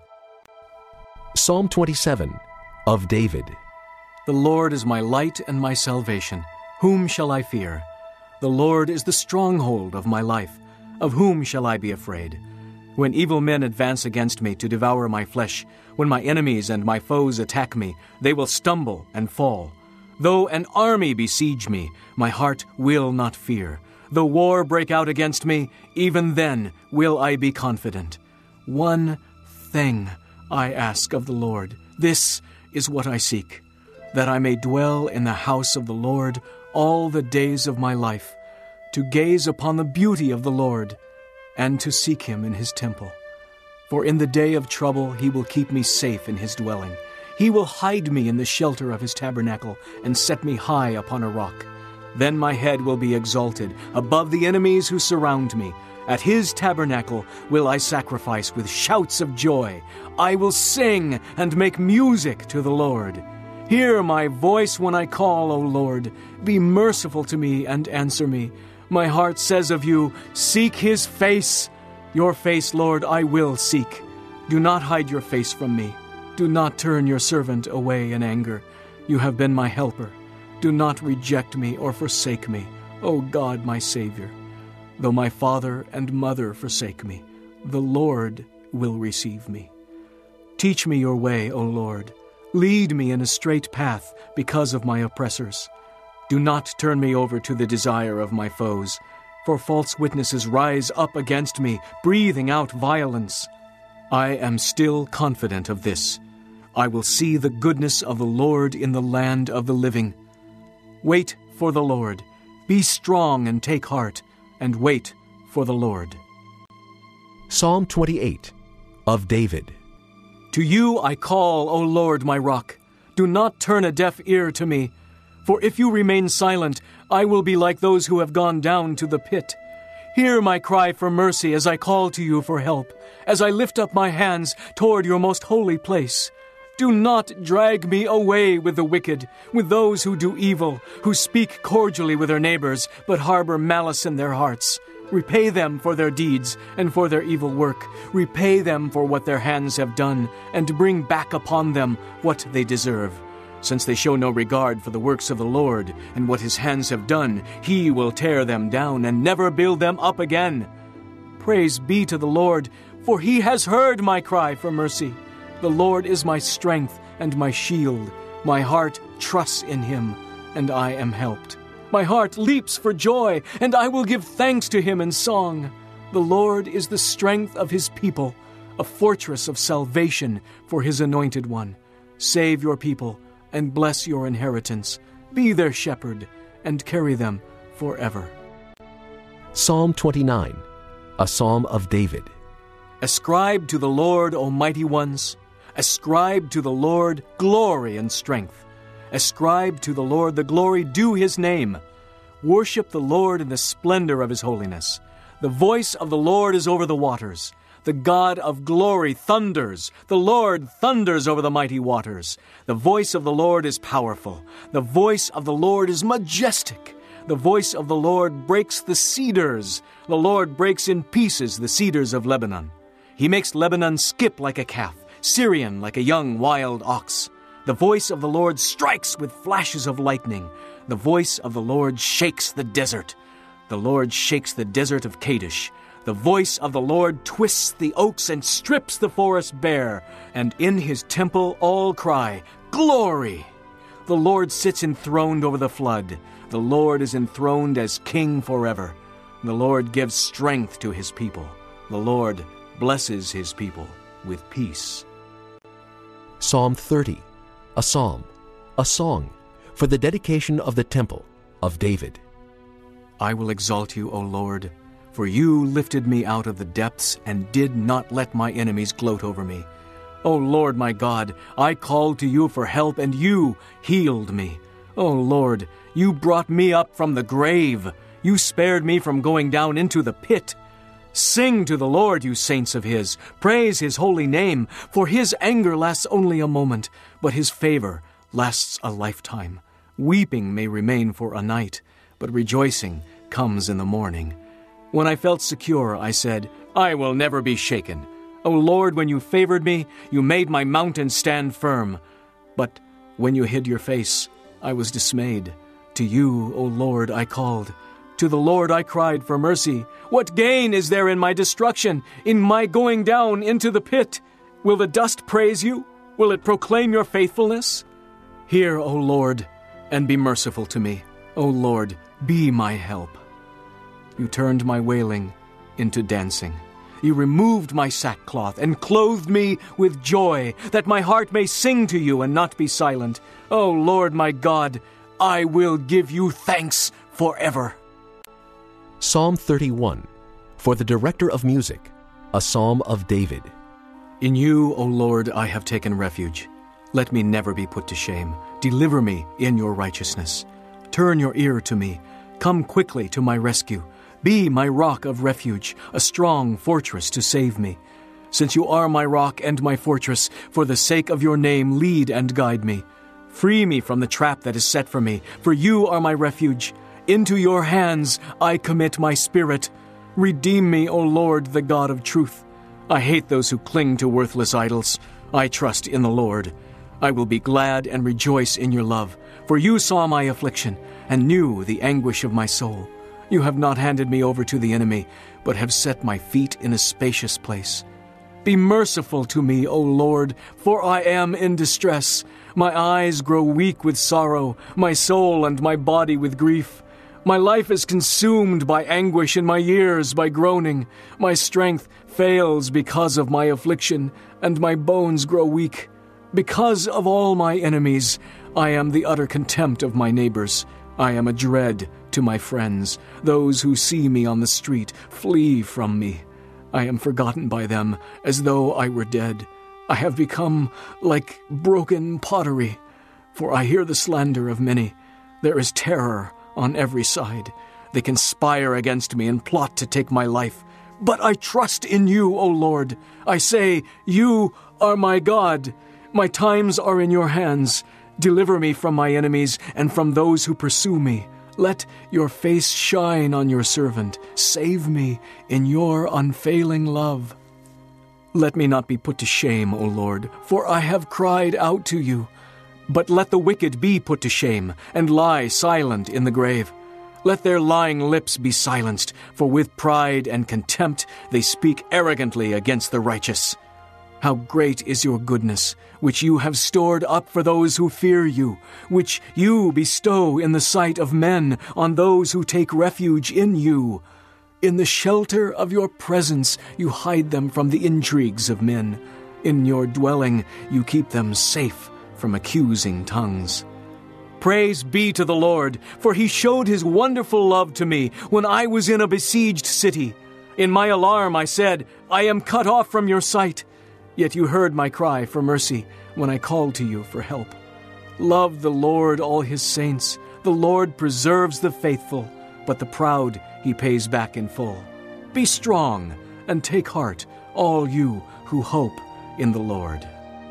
Psalm 27, of David. The Lord is my light and my salvation. Whom shall I fear? The Lord is the stronghold of my life. Of whom shall I be afraid? When evil men advance against me to devour my flesh, when my enemies and my foes attack me, they will stumble and fall. Though an army besiege me, my heart will not fear. Though war break out against me, even then will I be confident. One thing I ask of the Lord, this is what I seek, that I may dwell in the house of the Lord all the days of my life, to gaze upon the beauty of the Lord, and to seek him in his temple. For in the day of trouble he will keep me safe in his dwelling. He will hide me in the shelter of his tabernacle, and set me high upon a rock. Then my head will be exalted above the enemies who surround me. At his tabernacle will I sacrifice with shouts of joy. I will sing and make music to the Lord. Hear my voice when I call, O Lord. Be merciful to me and answer me. My heart says of you, seek his face. Your face, Lord, I will seek. Do not hide your face from me. Do not turn your servant away in anger. You have been my helper. Do not reject me or forsake me, O God, my Savior. Though my father and mother forsake me, the Lord will receive me. Teach me your way, O Lord. Lead me in a straight path because of my oppressors. Do not turn me over to the desire of my foes, for false witnesses rise up against me, breathing out violence. I am still confident of this. I will see the goodness of the Lord in the land of the living. Wait for the Lord. Be strong and take heart, and wait for the Lord. Psalm 28 of David. To you I call, O Lord, my rock. Do not turn a deaf ear to me. For if you remain silent, I will be like those who have gone down to the pit. Hear my cry for mercy as I call to you for help, as I lift up my hands toward your most holy place. Do not drag me away with the wicked, with those who do evil, who speak cordially with their neighbors, but harbor malice in their hearts. Repay them for their deeds and for their evil work. Repay them for what their hands have done, and bring back upon them what they deserve. Since they show no regard for the works of the Lord, and what his hands have done, he will tear them down and never build them up again. Praise be to the Lord, for he has heard my cry for mercy. The Lord is my strength and my shield. My heart trusts in him, and I am helped. My heart leaps for joy, and I will give thanks to him in song. The Lord is the strength of his people, a fortress of salvation for his anointed one. Save your people, and bless your inheritance. Be their shepherd, and carry them forever. Psalm 29, a psalm of David. Ascribe to the Lord, O mighty ones. Ascribe to the Lord glory and strength. Ascribe to the Lord the glory due his name. Worship the Lord in the splendor of his holiness. The voice of the Lord is over the waters. The God of glory thunders. The Lord thunders over the mighty waters. The voice of the Lord is powerful. The voice of the Lord is majestic. The voice of the Lord breaks the cedars. The Lord breaks in pieces the cedars of Lebanon. He makes Lebanon skip like a calf, Syrian like a young wild ox. The voice of the Lord strikes with flashes of lightning. The voice of the Lord shakes the desert. The Lord shakes the desert of Kadesh. The voice of the Lord twists the oaks and strips the forest bare. And in his temple all cry, Glory! The Lord sits enthroned over the flood. The Lord is enthroned as king forever. The Lord gives strength to his people. The Lord blesses his people with peace. Psalm 30, a psalm, a song, for the dedication of the temple of David. I will exalt you, O Lord, for you lifted me out of the depths and did not let my enemies gloat over me. O Lord my God, I called to you for help, and you healed me. O Lord, you brought me up from the grave. You spared me from going down into the pit. Sing to the Lord, you saints of his. Praise his holy name, for his anger lasts only a moment, but his favor lasts a lifetime. Weeping may remain for a night, but rejoicing comes in the morning. When I felt secure, I said, I will never be shaken. O Lord, when you favored me, you made my mountain stand firm. But when you hid your face, I was dismayed. To you, O Lord, I called. To the Lord I cried for mercy. What gain is there in my destruction, in my going down into the pit? Will the dust praise you? Will it proclaim your faithfulness? Hear, O Lord, and be merciful to me. O Lord, be my help. You turned my wailing into dancing. You removed my sackcloth and clothed me with joy, that my heart may sing to you and not be silent. O Lord my God, I will give you thanks forever. Psalm 31, for the director of music, a psalm of David. In you, O Lord, I have taken refuge. Let me never be put to shame. Deliver me in your righteousness. Turn your ear to me. Come quickly to my rescue. Be my rock of refuge, a strong fortress to save me. Since you are my rock and my fortress, for the sake of your name, lead and guide me. Free me from the trap that is set for me, for you are my refuge. Into your hands I commit my spirit. Redeem me, O Lord, the God of truth. I hate those who cling to worthless idols. I trust in the Lord. I will be glad and rejoice in your love, for you saw my affliction and knew the anguish of my soul. You have not handed me over to the enemy, but have set my feet in a spacious place. Be merciful to me, O Lord, for I am in distress. My eyes grow weak with sorrow, my soul and my body with grief. My life is consumed by anguish, and my years by groaning. My strength fails because of my affliction, and my bones grow weak. Because of all my enemies, I am the utter contempt of my neighbors. I am a dread to my friends. Those who see me on the street flee from me. I am forgotten by them as though I were dead. I have become like broken pottery, for I hear the slander of many. There is terror on every side. They conspire against me and plot to take my life. But I trust in you, O Lord. I say, you are my God. My times are in your hands. Deliver me from my enemies and from those who pursue me. Let your face shine on your servant. Save me in your unfailing love. Let me not be put to shame, O Lord, for I have cried out to you. But let the wicked be put to shame and lie silent in the grave. Let their lying lips be silenced, for with pride and contempt they speak arrogantly against the righteous. How great is your goodness, which you have stored up for those who fear you, which you bestow in the sight of men on those who take refuge in you. In the shelter of your presence you hide them from the intrigues of men. In your dwelling you keep them safe from accusing tongues. Praise be to the Lord, for he showed his wonderful love to me when I was in a besieged city. In my alarm I said, I am cut off from your sight. Yet you heard my cry for mercy when I called to you for help. Love the Lord, all his saints. The Lord preserves the faithful, but the proud he pays back in full. Be strong and take heart, all you who hope in the Lord.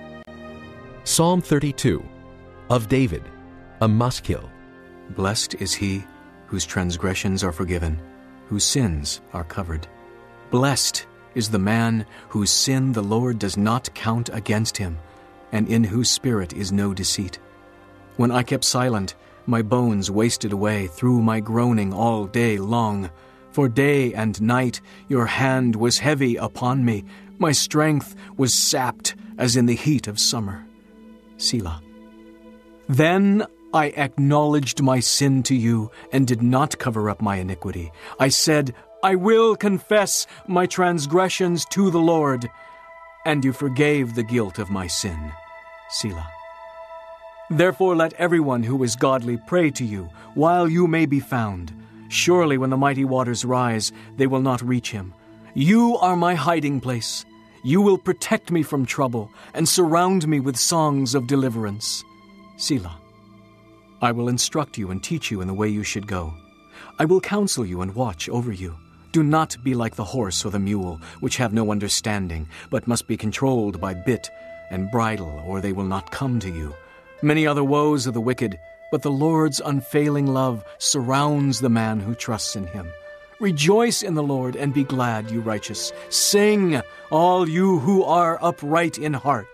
Psalm 32, of David, a maskil. Blessed is he whose transgressions are forgiven, whose sins are covered. Blessed is the man whose sin the Lord does not count against him, and in whose spirit is no deceit. When I kept silent, my bones wasted away through my groaning all day long. For day and night your hand was heavy upon me. My strength was sapped as in the heat of summer. Selah. Then I acknowledged my sin to you and did not cover up my iniquity. I said, I will confess my transgressions to the Lord, and you forgave the guilt of my sin. Selah. Therefore let everyone who is godly pray to you, while you may be found. Surely when the mighty waters rise, they will not reach him. You are my hiding place. You will protect me from trouble and surround me with songs of deliverance. Selah. I will instruct you and teach you in the way you should go. I will counsel you and watch over you. Do not be like the horse or the mule, which have no understanding, but must be controlled by bit and bridle, or they will not come to you. Many are the woes of the wicked, but the Lord's unfailing love surrounds the man who trusts in him. Rejoice in the Lord and be glad, you righteous. Sing, all you who are upright in heart.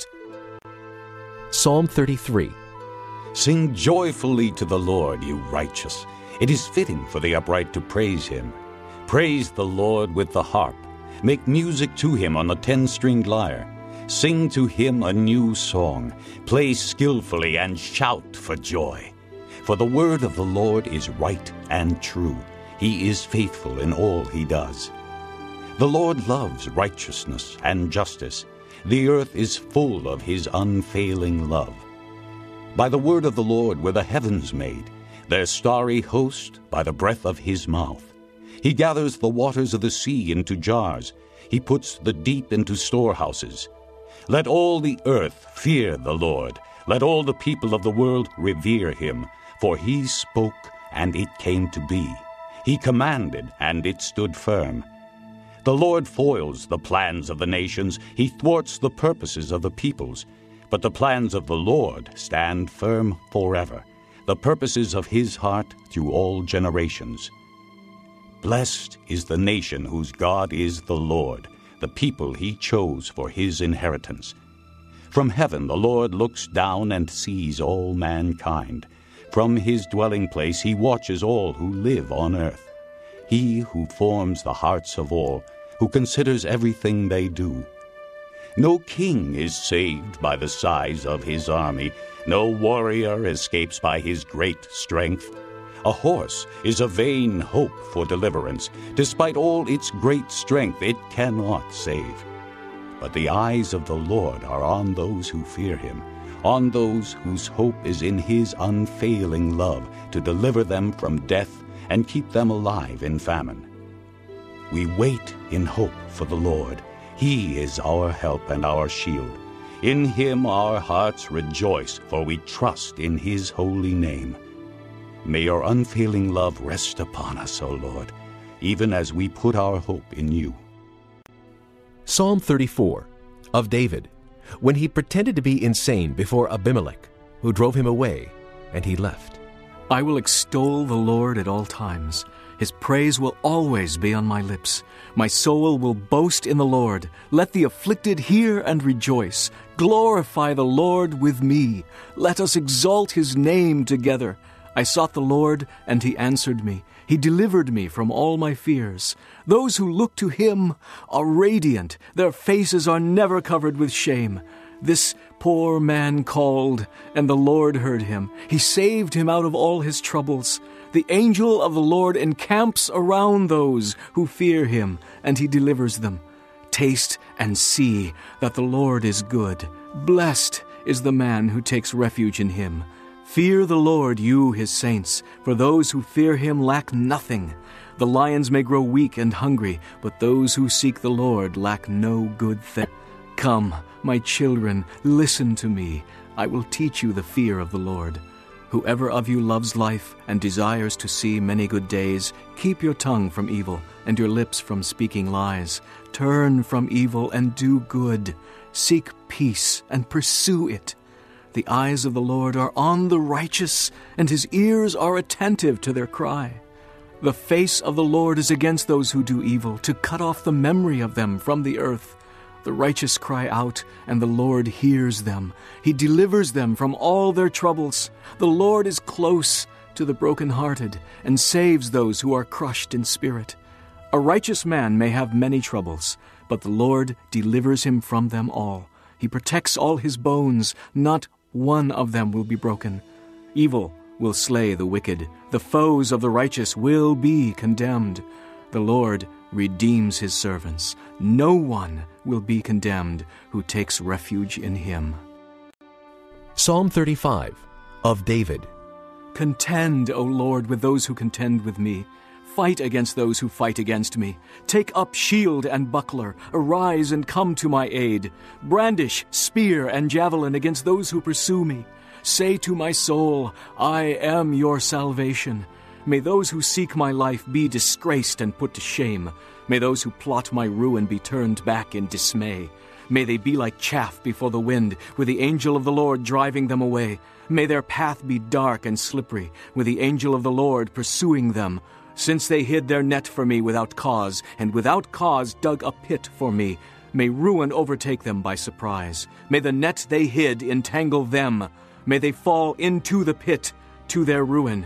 Psalm 33. Sing joyfully to the Lord, you righteous. It is fitting for the upright to praise him. Praise the Lord with the harp. Make music to him on the 10-stringed lyre. Sing to him a new song. Play skillfully and shout for joy. For the word of the Lord is right and true. He is faithful in all he does. The Lord loves righteousness and justice. The earth is full of his unfailing love. By the word of the Lord were the heavens made, their starry host by the breath of his mouth. He gathers the waters of the sea into jars. He puts the deep into storehouses. Let all the earth fear the Lord. Let all the people of the world revere him. For he spoke, and it came to be. He commanded, and it stood firm. The Lord foils the plans of the nations. He thwarts the purposes of the peoples. But the plans of the Lord stand firm forever, the purposes of his heart through all generations. Blessed is the nation whose God is the Lord, the people he chose for his inheritance. From heaven the Lord looks down and sees all mankind. From his dwelling place he watches all who live on earth. He who forms the hearts of all, who considers everything they do. No king is saved by the size of his army. No warrior escapes by his great strength. A horse is a vain hope for deliverance. Despite all its great strength, it cannot save. But the eyes of the Lord are on those who fear him, on those whose hope is in his unfailing love, to deliver them from death and keep them alive in famine. We wait in hope for the Lord. He is our help and our shield. In him our hearts rejoice, for we trust in his holy name. May your unfailing love rest upon us, O Lord, even as we put our hope in you. Psalm 34, of David, when he pretended to be insane before Abimelech, who drove him away, and he left. I will extol the Lord at all times. His praise will always be on my lips. My soul will boast in the Lord. Let the afflicted hear and rejoice. Glorify the Lord with me. Let us exalt his name together. I sought the Lord, and he answered me. He delivered me from all my fears. Those who look to him are radiant. Their faces are never covered with shame. This poor man called, and the Lord heard him. He saved him out of all his troubles. The angel of the Lord encamps around those who fear him, and he delivers them. Taste and see that the Lord is good. Blessed is the man who takes refuge in him. Fear the Lord, you his saints, for those who fear him lack nothing. The lions may grow weak and hungry, but those who seek the Lord lack no good thing. Come, my children, listen to me. I will teach you the fear of the Lord. Whoever of you loves life and desires to see many good days, keep your tongue from evil and your lips from speaking lies. Turn from evil and do good. Seek peace and pursue it. The eyes of the Lord are on the righteous, and his ears are attentive to their cry. The face of the Lord is against those who do evil, to cut off the memory of them from the earth. The righteous cry out, and the Lord hears them. He delivers them from all their troubles. The Lord is close to the brokenhearted, and saves those who are crushed in spirit. A righteous man may have many troubles, but the Lord delivers him from them all. He protects all his bones, not one of them will be broken. Evil will slay the wicked. The foes of the righteous will be condemned. The Lord redeems his servants. No one will be condemned who takes refuge in him. Psalm 35, of David. Contend, O Lord, with those who contend with me. Fight against those who fight against me. Take up shield and buckler. Arise and come to my aid. Brandish spear and javelin against those who pursue me. Say to my soul, I am your salvation. May those who seek my life be disgraced and put to shame. May those who plot my ruin be turned back in dismay. May they be like chaff before the wind, with the angel of the Lord driving them away. May their path be dark and slippery, with the angel of the Lord pursuing them. Since they hid their net for me without cause, and without cause dug a pit for me, may ruin overtake them by surprise. May the net they hid entangle them. May they fall into the pit to their ruin.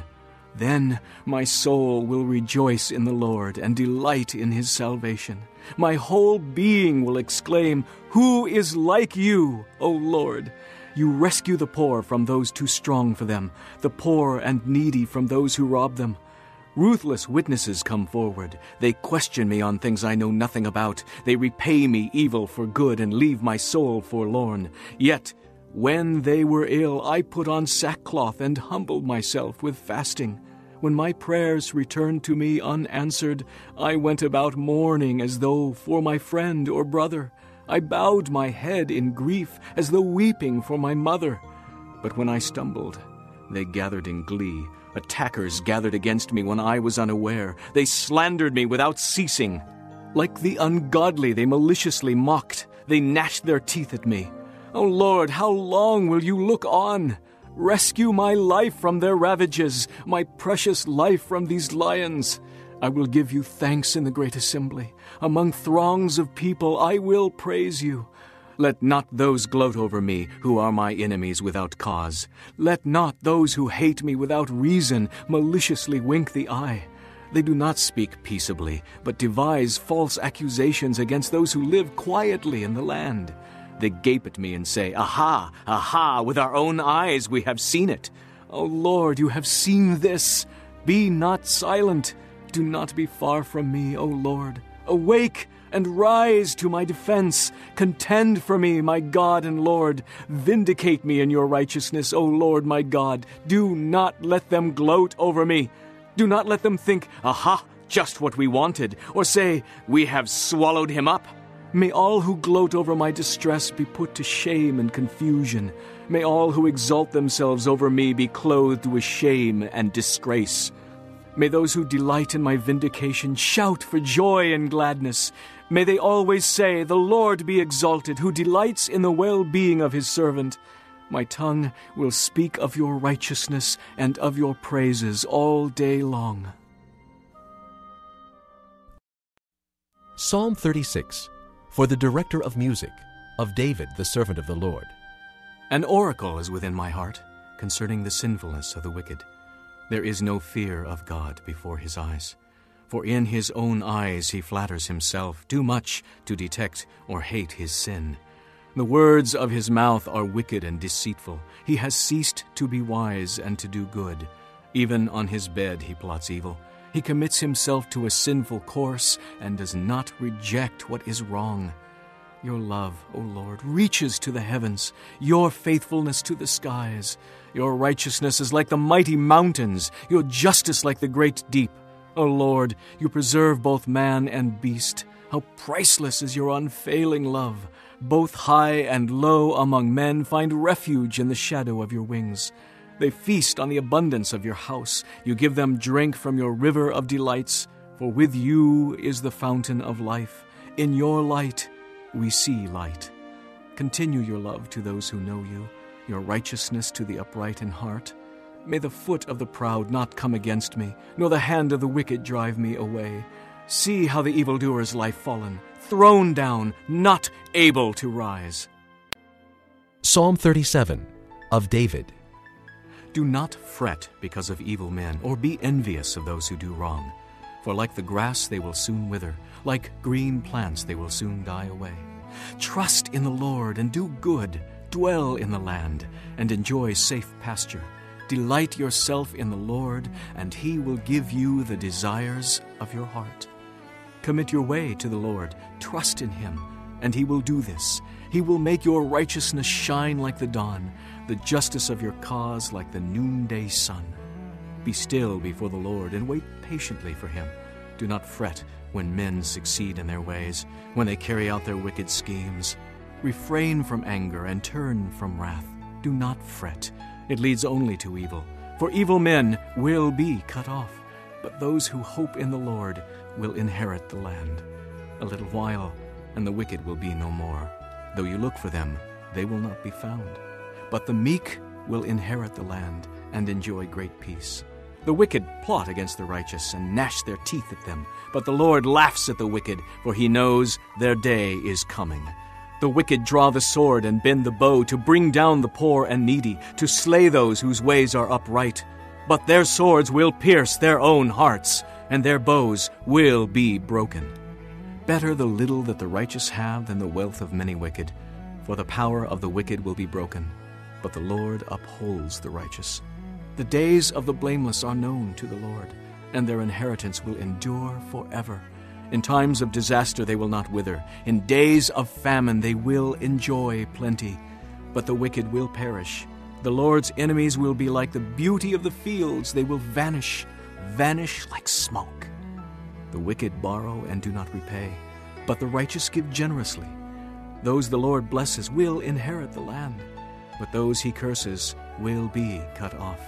Then my soul will rejoice in the Lord and delight in his salvation. My whole being will exclaim, "Who is like you, O Lord?" You rescue the poor from those too strong for them, the poor and needy from those who rob them. Ruthless witnesses come forward. They question me on things I know nothing about. They repay me evil for good and leave my soul forlorn. Yet, when they were ill, I put on sackcloth and humbled myself with fasting. When my prayers returned to me unanswered, I went about mourning as though for my friend or brother. I bowed my head in grief as though weeping for my mother. But when I stumbled, they gathered in glee. Attackers gathered against me when I was unaware. They slandered me without ceasing. Like the ungodly, they maliciously mocked. They gnashed their teeth at me. O Lord, how long will you look on? Rescue my life from their ravages, my precious life from these lions. I will give you thanks in the great assembly. Among throngs of people I will praise you. Let not those gloat over me who are my enemies without cause. Let not those who hate me without reason maliciously wink the eye. They do not speak peaceably, but devise false accusations against those who live quietly in the land. They gape at me and say, "Aha, aha, with our own eyes we have seen it." O Lord, you have seen this. Be not silent. Do not be far from me, O Lord. Awake and rise to my defense. Contend for me, my God and Lord. Vindicate me in your righteousness, O Lord my God. Do not let them gloat over me. Do not let them think, "Aha, just what we wanted," or say, "We have swallowed him up." May all who gloat over my distress be put to shame and confusion. May all who exalt themselves over me be clothed with shame and disgrace. May those who delight in my vindication shout for joy and gladness. May they always say, "The Lord be exalted, who delights in the well-being of his servant." My tongue will speak of your righteousness and of your praises all day long. Psalm 36, for the director of music, of David the servant of the Lord. An oracle is within my heart concerning the sinfulness of the wicked. There is no fear of God before his eyes. For in his own eyes he flatters himself too much to detect or hate his sin. The words of his mouth are wicked and deceitful. He has ceased to be wise and to do good. Even on his bed he plots evil. He commits himself to a sinful course and does not reject what is wrong. Your love, O Lord, reaches to the heavens, your faithfulness to the skies. Your righteousness is like the mighty mountains, your justice like the great deep. O Lord, you preserve both man and beast. How priceless is your unfailing love! Both high and low among men find refuge in the shadow of your wings. They feast on the abundance of your house. You give them drink from your river of delights. For with you is the fountain of life. In your light we see light. Continue your love to those who know you, your righteousness to the upright in heart. May the foot of the proud not come against me, nor the hand of the wicked drive me away. See how the evildoers lie fallen, thrown down, not able to rise. Psalm 37, of David. Do not fret because of evil men, or be envious of those who do wrong. For like the grass they will soon wither, like green plants they will soon die away. Trust in the Lord and do good. Dwell in the land and enjoy safe pasture. Delight yourself in the Lord, and he will give you the desires of your heart. Commit your way to the Lord. Trust in him, and he will do this. He will make your righteousness shine like the dawn, the justice of your cause like the noonday sun. Be still before the Lord and wait patiently for him. Do not fret when men succeed in their ways, when they carry out their wicked schemes. Refrain from anger and turn from wrath. Do not fret. It leads only to evil. For evil men will be cut off, but those who hope in the Lord will inherit the land. A little while, and the wicked will be no more. Though you look for them, they will not be found. But the meek will inherit the land and enjoy great peace. The wicked plot against the righteous and gnash their teeth at them. But the Lord laughs at the wicked, for he knows their day is coming. The wicked draw the sword and bend the bow to bring down the poor and needy, to slay those whose ways are upright. but their swords will pierce their own hearts, and their bows will be broken. Better the little that the righteous have than the wealth of many wicked, for the power of the wicked will be broken, but the Lord upholds the righteous. The days of the blameless are known to the Lord, and their inheritance will endure forever. In times of disaster they will not wither. In days of famine they will enjoy plenty. But the wicked will perish. The Lord's enemies will be like the beauty of the fields. They will vanish like smoke. The wicked borrow and do not repay, but the righteous give generously. Those the Lord blesses will inherit the land, but those he curses will be cut off.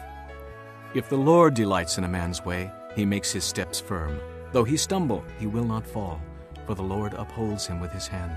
If the Lord delights in a man's way, he makes his steps firm. Though he stumble, he will not fall, for the Lord upholds him with his hand.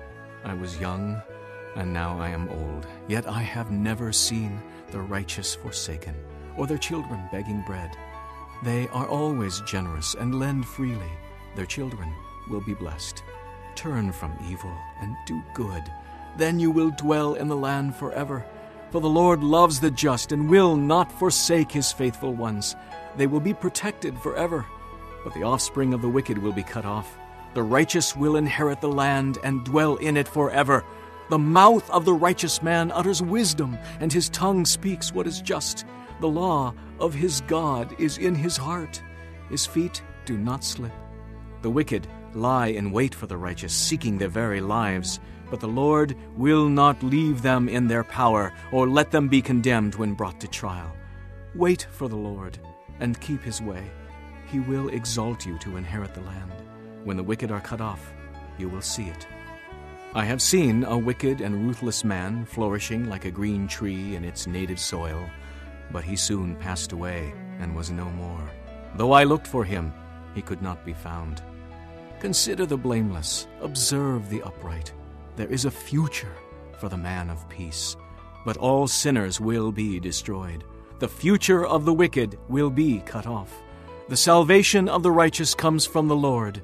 I was young, and now I am old, yet I have never seen the righteous forsaken, or their children begging bread. They are always generous and lend freely. Their children will be blessed. Turn from evil and do good. Then you will dwell in the land forever. For the Lord loves the just and will not forsake his faithful ones. They will be protected forever. But the offspring of the wicked will be cut off. The righteous will inherit the land and dwell in it forever. The mouth of the righteous man utters wisdom, and his tongue speaks what is just. The law of his God is in his heart. His feet do not slip. The wicked lie in wait for the righteous, seeking their very lives. But the Lord will not leave them in their power, or let them be condemned when brought to trial. Wait for the Lord, and keep his way. He will exalt you to inherit the land. When the wicked are cut off, you will see it. I have seen a wicked and ruthless man flourishing like a green tree in its native soil, but he soon passed away and was no more. Though I looked for him, he could not be found. Consider the blameless, observe the upright. There is a future for the man of peace, but all sinners will be destroyed. The future of the wicked will be cut off. The salvation of the righteous comes from the Lord.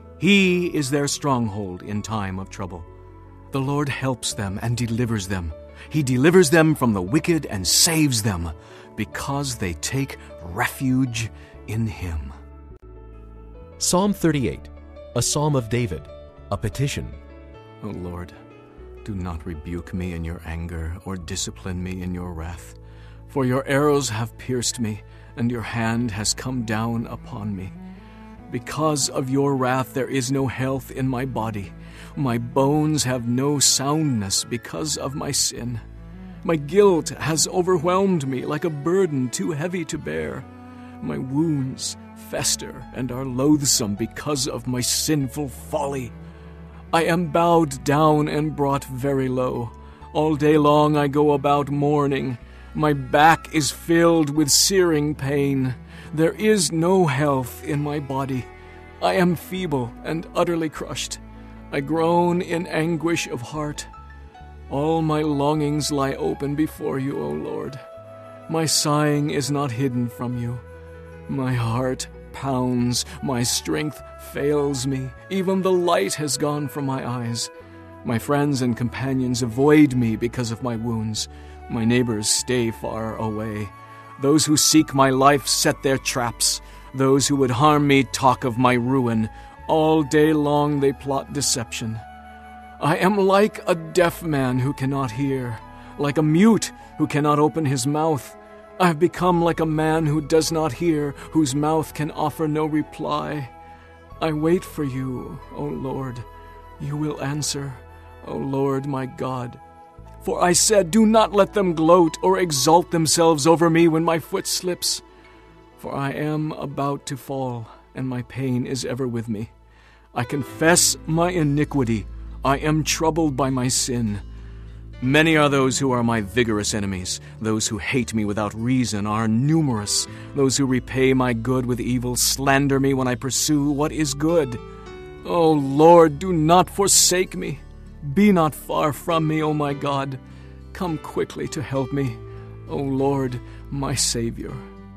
He is their stronghold in time of trouble. The Lord helps them and delivers them. He delivers them from the wicked and saves them, because they take refuge in him. Psalm 38, a psalm of David, a petition. O Lord, do not rebuke me in your anger or discipline me in your wrath. For your arrows have pierced me, and your hand has come down upon me. Because of your wrath there is no health in my body. My bones have no soundness because of my sin. My guilt has overwhelmed me like a burden too heavy to bear. My wounds fester and are loathsome because of my sinful folly. I am bowed down and brought very low. All day long I go about mourning. My back is filled with searing pain. There is no health in my body. I am feeble and utterly crushed. I groan in anguish of heart. All my longings lie open before you, O Lord. My sighing is not hidden from you. My heart pounds, my strength fails me. Even the light has gone from my eyes. My friends and companions avoid me because of my wounds. My neighbors stay far away. Those who seek my life set their traps. Those who would harm me talk of my ruin. All day long they plot deception. I am like a deaf man who cannot hear, like a mute who cannot open his mouth. I have become like a man who does not hear, whose mouth can offer no reply. I wait for you, O Lord. You will answer, O Lord my God. For I said, do not let them gloat or exalt themselves over me when my foot slips. For I am about to fall, and my pain is ever with me. I confess my iniquity. I am troubled by my sin. Many are those who are my vigorous enemies. Those who hate me without reason are numerous. Those who repay my good with evil slander me when I pursue what is good. O Lord, do not forsake me. Be not far from me, O my God. Come quickly to help me, O Lord, my Savior.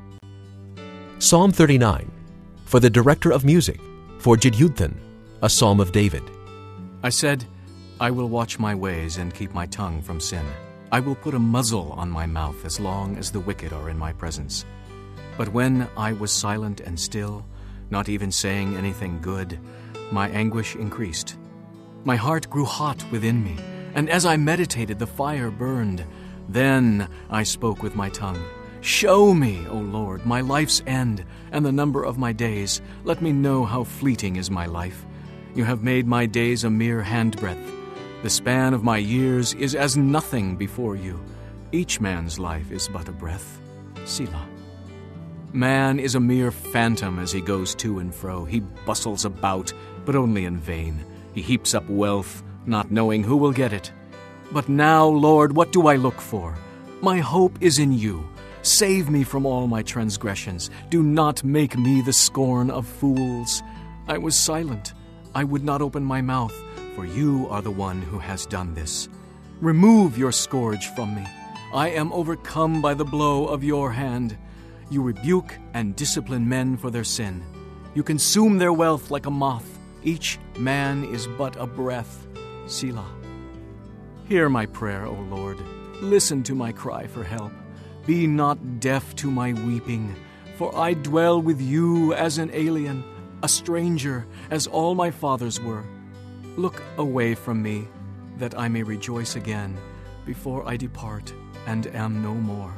Psalm 39, for the director of music, for Jeduthun, a psalm of David. I said, I will watch my ways and keep my tongue from sin. I will put a muzzle on my mouth as long as the wicked are in my presence. But when I was silent and still, not even saying anything good, my anguish increased. My heart grew hot within me, and as I meditated, the fire burned. Then I spoke with my tongue. Show me, O Lord, my life's end and the number of my days. Let me know how fleeting is my life. You have made my days a mere handbreadth. The span of my years is as nothing before you. Each man's life is but a breath. Selah. Man is a mere phantom as he goes to and fro. He bustles about, but only in vain. He heaps up wealth, not knowing who will get it. But now, Lord, what do I look for? My hope is in you. Save me from all my transgressions. Do not make me the scorn of fools. I was silent. I would not open my mouth, for you are the one who has done this. Remove your scourge from me. I am overcome by the blow of your hand. You rebuke and discipline men for their sin. You consume their wealth like a moth. Each man is but a breath. Selah. Hear my prayer, O Lord. Listen to my cry for help. Be not deaf to my weeping, for I dwell with you as an alien, a stranger, as all my fathers were. Look away from me, that I may rejoice again before I depart and am no more.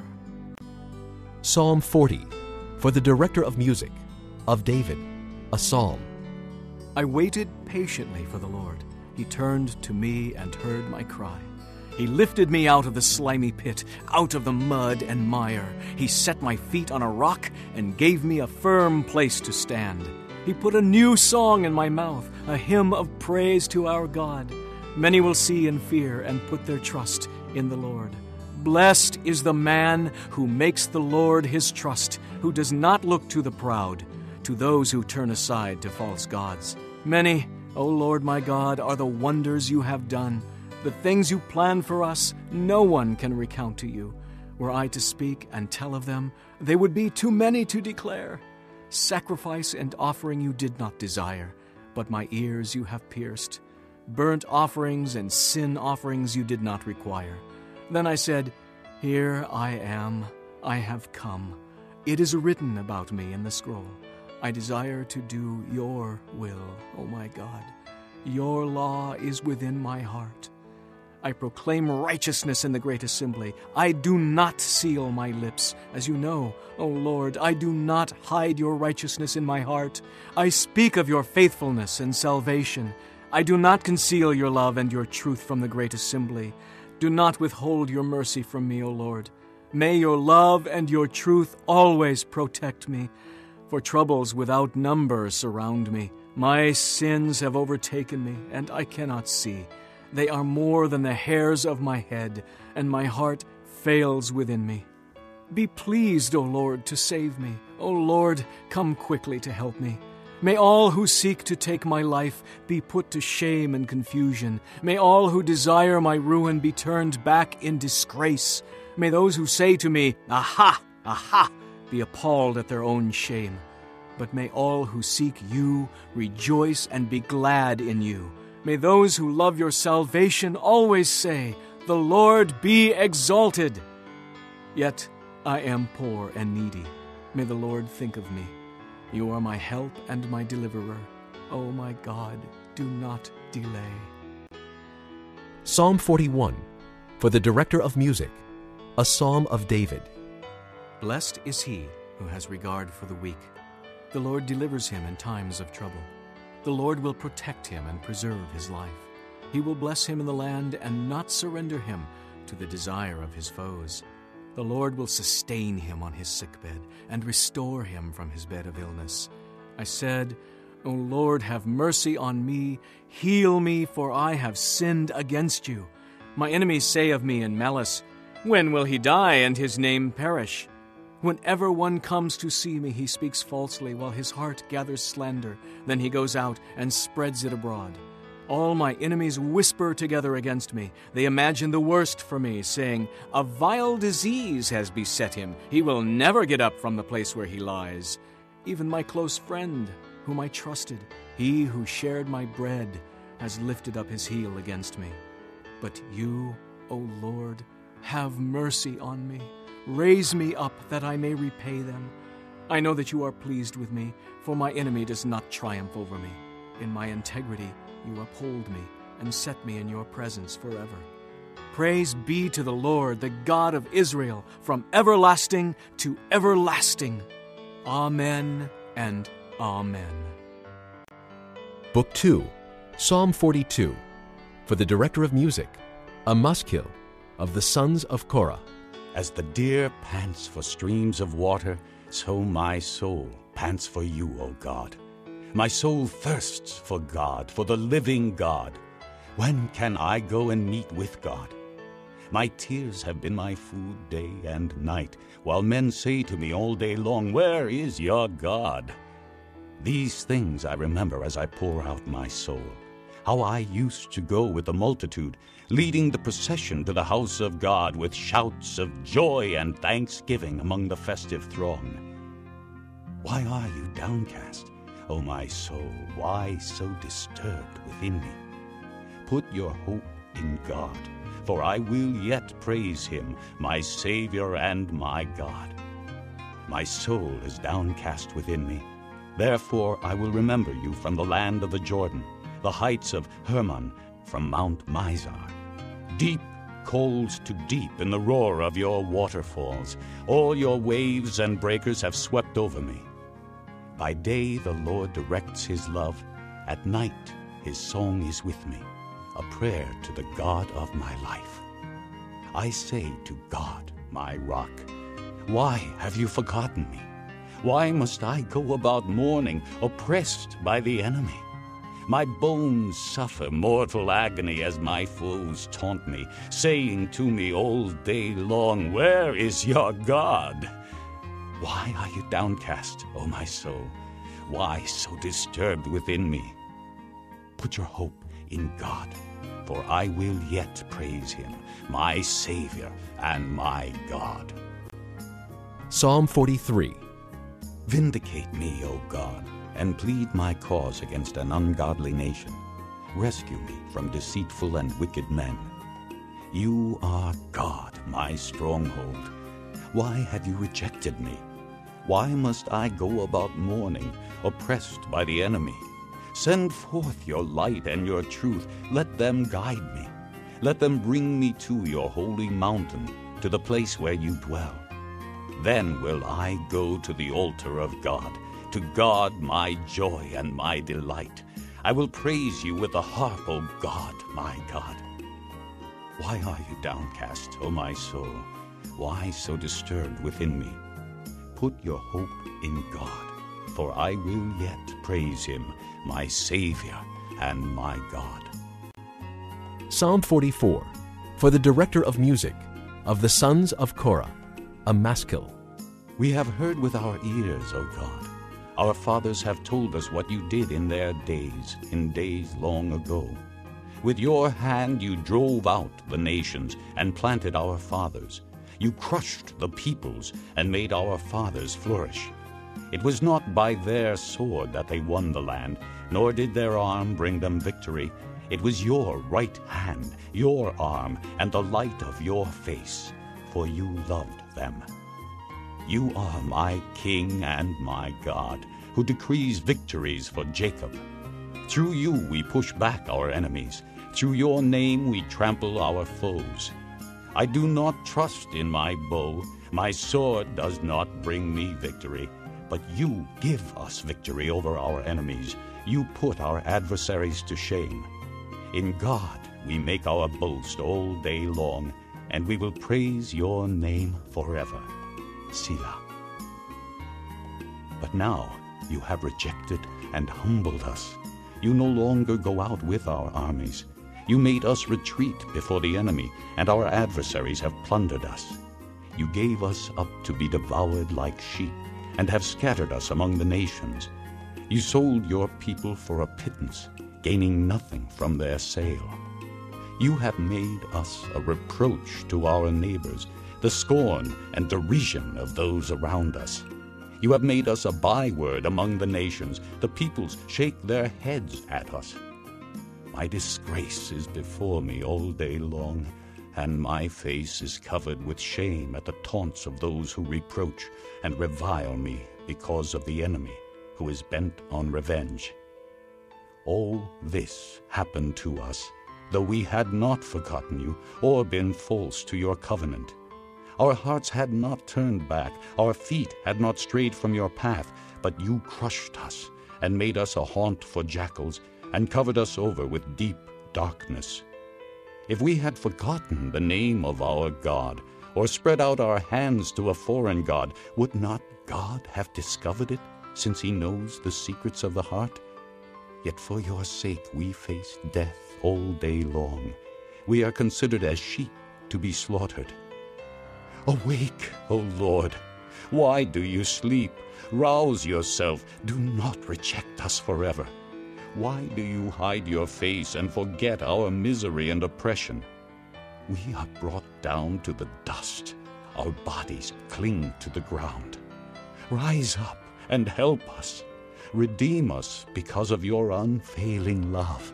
Psalm 40, for the director of music, of David, a psalm. I waited patiently for the Lord. He turned to me and heard my cry. He lifted me out of the slimy pit, out of the mud and mire. He set my feet on a rock and gave me a firm place to stand. He put a new song in my mouth, a hymn of praise to our God. Many will see and fear and put their trust in the Lord. Blessed is the man who makes the Lord his trust, who does not look to the proud, to those who turn aside to false gods. Many, O Lord my God, are the wonders you have done. The things you plan for us, no one can recount to you. Were I to speak and tell of them, they would be too many to declare. Sacrifice and offering you did not desire, but my ears you have pierced. Burnt offerings and sin offerings you did not require. Then I said, Here I am, I have come. It is written about me in the scroll. I desire to do your will, O my God. Your law is within my heart. I proclaim righteousness in the great assembly. I do not seal my lips. As you know, O Lord, I do not hide your righteousness in my heart. I speak of your faithfulness and salvation. I do not conceal your love and your truth from the great assembly. Do not withhold your mercy from me, O Lord. May your love and your truth always protect me, for troubles without number surround me. My sins have overtaken me, and I cannot see. They are more than the hairs of my head, and my heart fails within me. Be pleased, O Lord, to save me. O Lord, come quickly to help me. May all who seek to take my life be put to shame and confusion. May all who desire my ruin be turned back in disgrace. May those who say to me, Aha! Aha! be appalled at their own shame. But may all who seek you rejoice and be glad in you. May those who love your salvation always say, The Lord be exalted. Yet I am poor and needy. May the Lord think of me. You are my help and my deliverer. O my God, do not delay. Psalm 41, for the director of music, a psalm of David. Blessed is he who has regard for the weak. The Lord delivers him in times of trouble. The Lord will protect him and preserve his life. He will bless him in the land and not surrender him to the desire of his foes. The Lord will sustain him on his sickbed and restore him from his bed of illness. I said, O Lord, have mercy on me. Heal me, for I have sinned against you. My enemies say of me in malice, When will he die and his name perish? Whenever one comes to see me, he speaks falsely, while his heart gathers slander. Then he goes out and spreads it abroad. All my enemies whisper together against me. They imagine the worst for me, saying, A vile disease has beset him. He will never get up from the place where he lies. Even my close friend, whom I trusted, he who shared my bread, has lifted up his heel against me. But you, O Lord, have mercy on me. Raise me up that I may repay them. I know that you are pleased with me, for my enemy does not triumph over me. In my integrity you uphold me and set me in your presence forever. Praise be to the Lord, the God of Israel, from everlasting to everlasting. Amen and amen. Book 2, Psalm 42, for the director of music, a maskil of the sons of Korah. As the deer pants for streams of water, so my soul pants for you, O God. My soul thirsts for God, for the living God. When can I go and meet with God? My tears have been my food day and night, while men say to me all day long, "Where is your God?" These things I remember as I pour out my soul, how I used to go with the multitude, leading the procession to the house of God with shouts of joy and thanksgiving among the festive throng. Why are you downcast, O my soul? Why so disturbed within me? Put your hope in God, for I will yet praise him, my Savior and my God. My soul is downcast within me. Therefore I will remember you from the land of the Jordan, the heights of Hermon, from Mount Mizar. Deep calls to deep in the roar of your waterfalls. All your waves and breakers have swept over me. By day the Lord directs his love. At night his song is with me, a prayer to the God of my life. I say to God, my rock, why have you forgotten me? Why must I go about mourning, oppressed by the enemy? My bones suffer mortal agony as my foes taunt me, saying to me all day long, "Where is your God?" Why are you downcast, O my soul? Why so disturbed within me? Put your hope in God, for I will yet praise him, my Savior and my God. Psalm 43. Vindicate me, O God, and plead my cause against an ungodly nation. Rescue me from deceitful and wicked men. You are God, my stronghold. Why have you rejected me? Why must I go about mourning, oppressed by the enemy? Send forth your light and your truth. Let them guide me. Let them bring me to your holy mountain, to the place where you dwell. Then will I go to the altar of God, to God my joy and my delight. I will praise you with the harp, O God, my God. Why are you downcast, O my soul? Why so disturbed within me? Put your hope in God, for I will yet praise him, my Savior and my God. Psalm 44, for the director of music, of the sons of Korah, a maskil. We have heard with our ears, O God. Our fathers have told us what you did in their days, in days long ago. With your hand you drove out the nations and planted our fathers. You crushed the peoples and made our fathers flourish. It was not by their sword that they won the land, nor did their arm bring them victory. It was your right hand, your arm, and the light of your face, for you loved them. You are my King and my God, who decrees victories for Jacob. Through you we push back our enemies. Through your name we trample our foes. I do not trust in my bow. My sword does not bring me victory. But you give us victory over our enemies. You put our adversaries to shame. In God we make our boast all day long, and we will praise your name forever. Selah. But now you have rejected and humbled us. You no longer go out with our armies. You made us retreat before the enemy, and our adversaries have plundered us. You gave us up to be devoured like sheep, and have scattered us among the nations. You sold your people for a pittance, gaining nothing from their sale. You have made us a reproach to our neighbors, the scorn and derision of those around us. You have made us a byword among the nations. The peoples shake their heads at us. My disgrace is before me all day long, and my face is covered with shame at the taunts of those who reproach and revile me because of the enemy who is bent on revenge. All this happened to us, though we had not forgotten you or been false to your covenant. Our hearts had not turned back, our feet had not strayed from your path, but you crushed us and made us a haunt for jackals and covered us over with deep darkness. If we had forgotten the name of our God or spread out our hands to a foreign god, would not God have discovered it, since he knows the secrets of the heart? Yet for your sake we face death all day long. We are considered as sheep to be slaughtered. Awake, O Lord! Why do you sleep? Rouse yourself. Do not reject us forever. Why do you hide your face and forget our misery and oppression? We are brought down to the dust. Our bodies cling to the ground. Rise up and help us. Redeem us because of your unfailing love.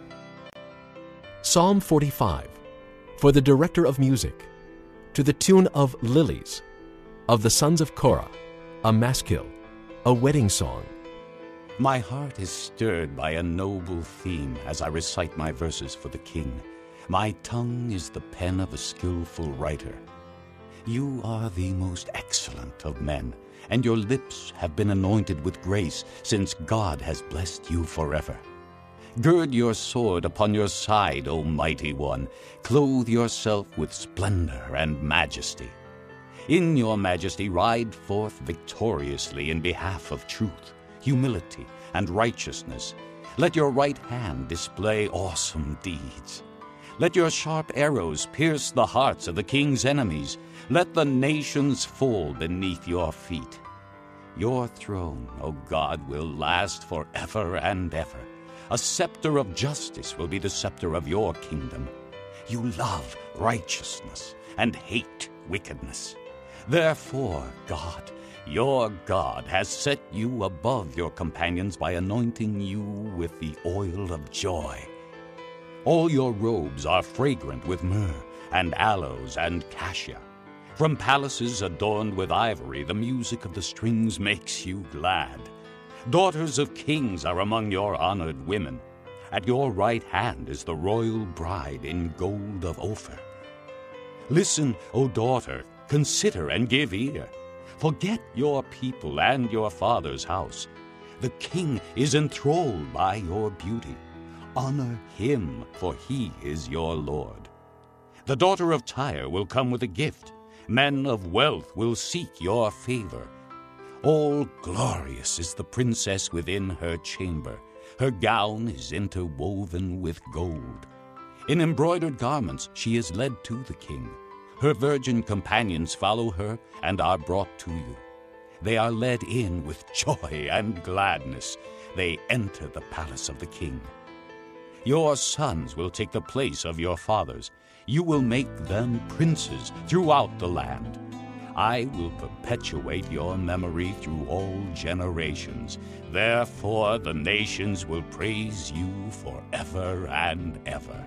Psalm 45, for the director of music, to the tune of Lilies, of the sons of Korah, a maskil, a wedding song. My heart is stirred by a noble theme as I recite my verses for the king. My tongue is the pen of a skillful writer. You are the most excellent of men, and your lips have been anointed with grace, since God has blessed you forever. Gird your sword upon your side, O mighty one. Clothe yourself with splendor and majesty. In your majesty ride forth victoriously in behalf of truth, humility, and righteousness. Let your right hand display awesome deeds. Let your sharp arrows pierce the hearts of the king's enemies. Let the nations fall beneath your feet. Your throne, O God, will last forever and ever. A scepter of justice will be the scepter of your kingdom. You love righteousness and hate wickedness. Therefore, God, your God, has set you above your companions by anointing you with the oil of joy. All your robes are fragrant with myrrh and aloes and cassia. From palaces adorned with ivory, the music of the strings makes you glad. Daughters of kings are among your honored women. At your right hand is the royal bride in gold of Ophir. Listen, O daughter, consider and give ear. Forget your people and your father's house. The king is enthralled by your beauty. Honor him, for he is your Lord. The daughter of Tyre will come with a gift. Men of wealth will seek your favor. All glorious is the princess within her chamber. Her gown is interwoven with gold. In embroidered garments she is led to the king. Her virgin companions follow her and are brought to you. They are led in with joy and gladness. They enter the palace of the king. Your sons will take the place of your fathers. You will make them princes throughout the land. I will perpetuate your memory through all generations. Therefore the nations will praise you forever and ever.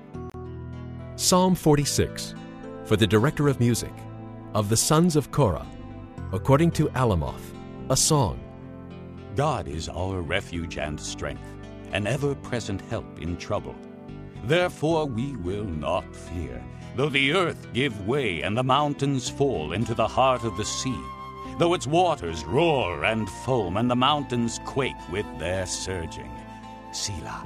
Psalm 46, for the director of music, of the sons of Korah, according to Alamoth, a song. God is our refuge and strength, an ever-present help in trouble. Therefore we will not fear, though the earth give way and the mountains fall into the heart of the sea, though its waters roar and foam and the mountains quake with their surging. Selah.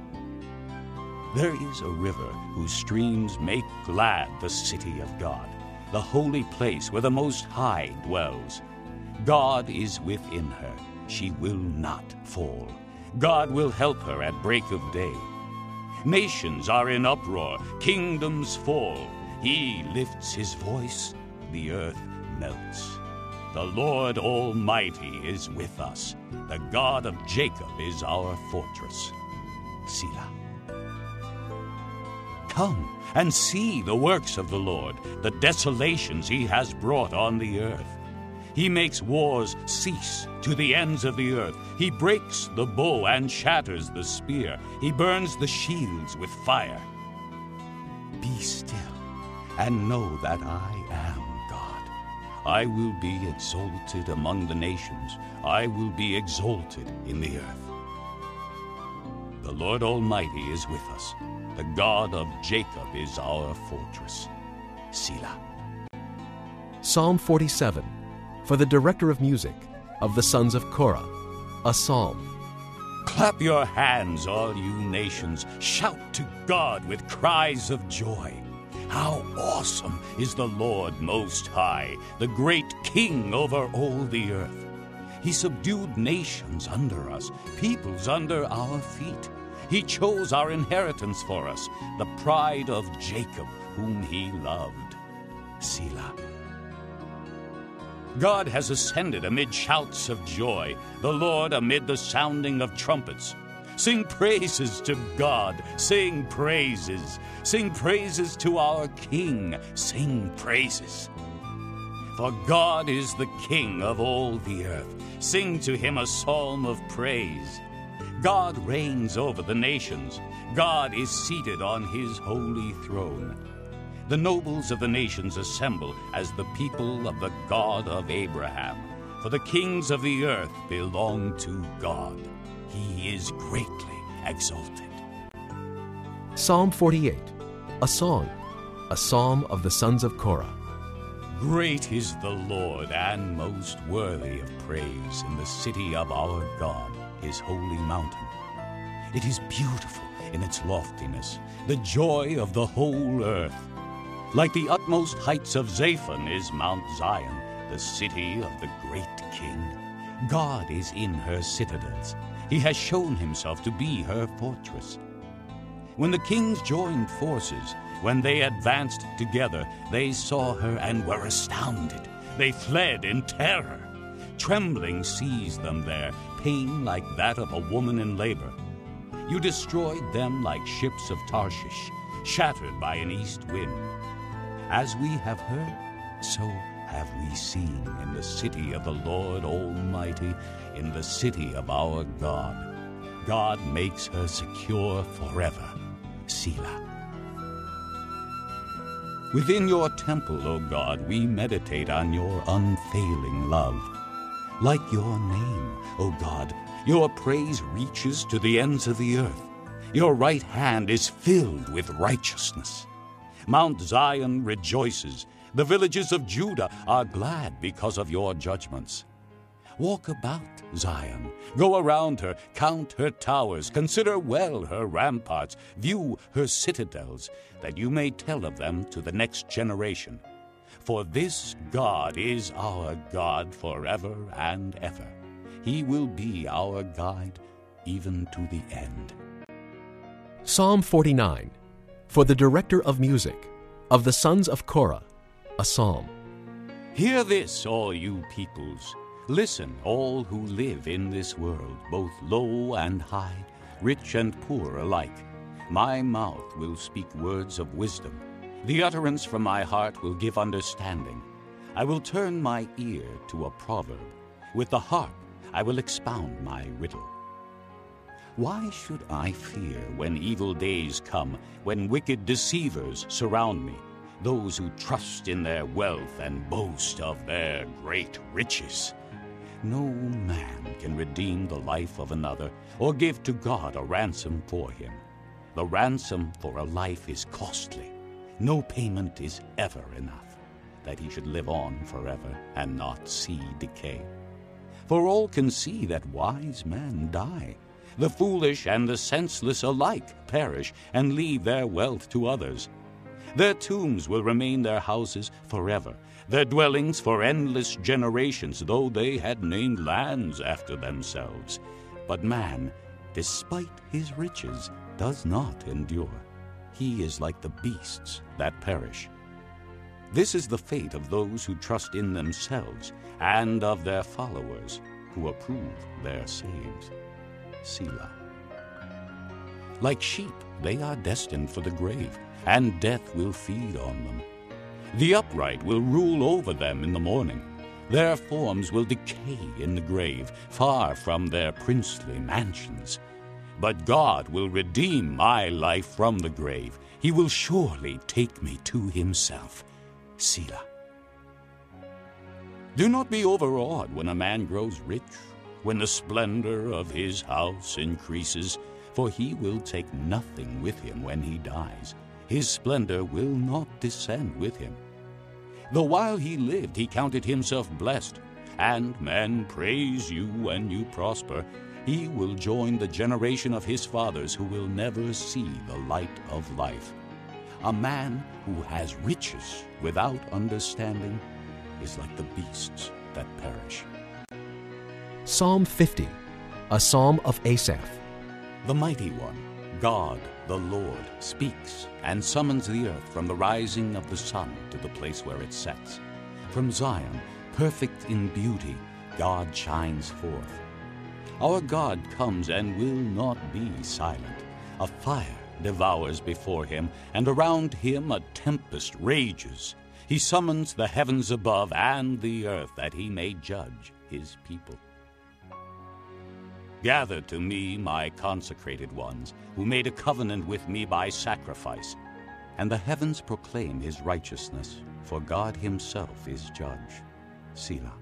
There is a river whose streams make glad the city of God, the holy place where the Most High dwells. God is within her. She will not fall. God will help her at break of day. Nations are in uproar, kingdoms fall. He lifts his voice, the earth melts. The Lord Almighty is with us. The God of Jacob is our fortress. Selah. Come and see the works of the Lord, the desolations he has brought on the earth. He makes wars cease to the ends of the earth. He breaks the bow and shatters the spear. He burns the shields with fire. Be still and know that I am God. I will be exalted among the nations. I will be exalted in the earth. The Lord Almighty is with us. The God of Jacob is our fortress. Selah. Psalm 47, for the director of music, of the sons of Korah, a psalm. Clap your hands, all you nations. Shout to God with cries of joy. How awesome is the Lord Most High, the great King over all the earth. He subdued nations under us, peoples under our feet. He chose our inheritance for us, the pride of Jacob, whom he loved. Selah. God has ascended amid shouts of joy, the Lord amid the sounding of trumpets. Sing praises to God, sing praises. Sing praises to our King, sing praises. For God is the King of all the earth. Sing to him a psalm of praise. God reigns over the nations. God is seated on his holy throne. The nobles of the nations assemble as the people of the God of Abraham. For the kings of the earth belong to God. He is greatly exalted. Psalm 48, a song, a psalm of the sons of Korah. Great is the Lord and most worthy of praise in the city of our God, his holy mountain. It is beautiful in its loftiness, the joy of the whole earth. Like the utmost heights of Zaphon is Mount Zion, the city of the great King. God is in her citadels. He has shown himself to be her fortress. When the kings joined forces, when they advanced together, they saw her and were astounded. They fled in terror. Trembling seized them there, pain like that of a woman in labor. You destroyed them like ships of Tarshish, shattered by an east wind. As we have heard, so have we seen in the city of the Lord Almighty, in the city of our God. God makes her secure forever. Selah. Within your temple, O God, we meditate on your unfailing love. Like your name, O God, your praise reaches to the ends of the earth. Your right hand is filled with righteousness. Mount Zion rejoices. The villages of Judah are glad because of your judgments. Walk about Zion. Go around her. Count her towers. Consider well her ramparts. View her citadels, that you may tell of them to the next generation. For this God is our God forever and ever. He will be our guide even to the end. Psalm 49, for the director of music, of the sons of Korah, a psalm. Hear this, all you peoples. Listen, all who live in this world, both low and high, rich and poor alike. My mouth will speak words of wisdom. The utterance from my heart will give understanding. I will turn my ear to a proverb. With the harp I will expound my riddle. Why should I fear when evil days come, when wicked deceivers surround me, those who trust in their wealth and boast of their great riches? No man can redeem the life of another or give to God a ransom for him. The ransom for a life is costly. No payment is ever enough, that he should live on forever and not see decay. For all can see that wise men die. The foolish and the senseless alike perish and leave their wealth to others. Their tombs will remain their houses forever, their dwellings for endless generations, though they had named lands after themselves. But man, despite his riches, does not endure. He is like the beasts that perish. This is the fate of those who trust in themselves, and of their followers who approve their sayings. Selah. Like sheep, they are destined for the grave, and death will feed on them. The upright will rule over them in the morning. Their forms will decay in the grave, far from their princely mansions. But God will redeem my life from the grave. He will surely take me to himself. Selah. Do not be overawed when a man grows rich, when the splendor of his house increases, for he will take nothing with him when he dies. His splendor will not descend with him. Though while he lived he counted himself blessed, and men praise you when you prosper, he will join the generation of his fathers who will never see the light of life. A man who has riches without understanding is like the beasts that perish. Psalm 50, a psalm of Asaph. The Mighty One, God the Lord, speaks and summons the earth from the rising of the sun to the place where it sets. From Zion, perfect in beauty, God shines forth. Our God comes and will not be silent. A fire devours before him, and around him a tempest rages. He summons the heavens above and the earth, that he may judge his people. Gather to me my consecrated ones, who made a covenant with me by sacrifice. And the heavens proclaim his righteousness, for God himself is judge. Selah.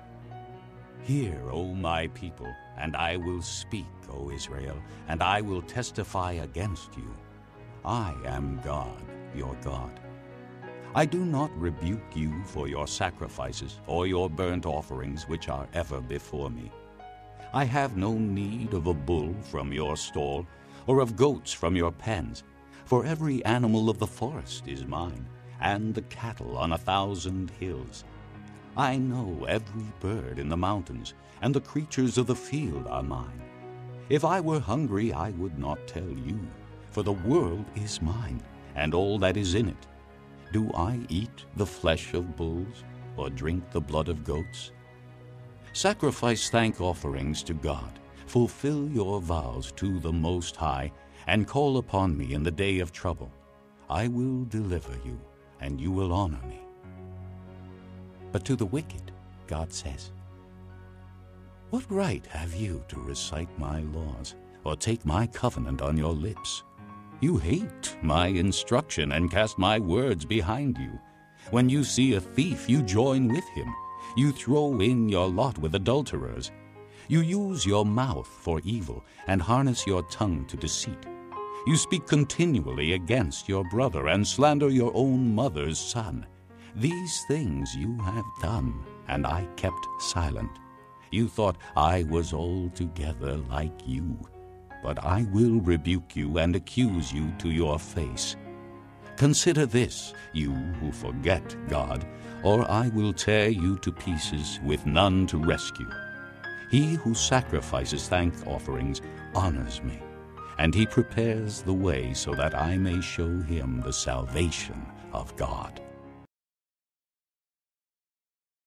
Hear, O my people, and I will speak, O Israel, and I will testify against you. I am God, your God. I do not rebuke you for your sacrifices or your burnt offerings, which are ever before me. I have no need of a bull from your stall, or of goats from your pens, for every animal of the forest is mine, and the cattle on 1,000 hills. I know every bird in the mountains, and the creatures of the field are mine. If I were hungry, I would not tell you, for the world is mine, and all that is in it. Do I eat the flesh of bulls, or drink the blood of goats? Sacrifice thank offerings to God. Fulfill your vows to the Most High, and call upon me in the day of trouble. I will deliver you, and you will honor me. But to the wicked, God says, what right have you to recite my laws, or take my covenant on your lips? You hate my instruction and cast my words behind you. When you see a thief, you join with him. You throw in your lot with adulterers. You use your mouth for evil and harness your tongue to deceit. You speak continually against your brother and slander your own mother's son. These things you have done, and I kept silent. You thought I was altogether like you. But I will rebuke you and accuse you to your face. Consider this, you who forget God, or I will tear you to pieces with none to rescue. He who sacrifices thank offerings honors me, and he prepares the way so that I may show him the salvation of God.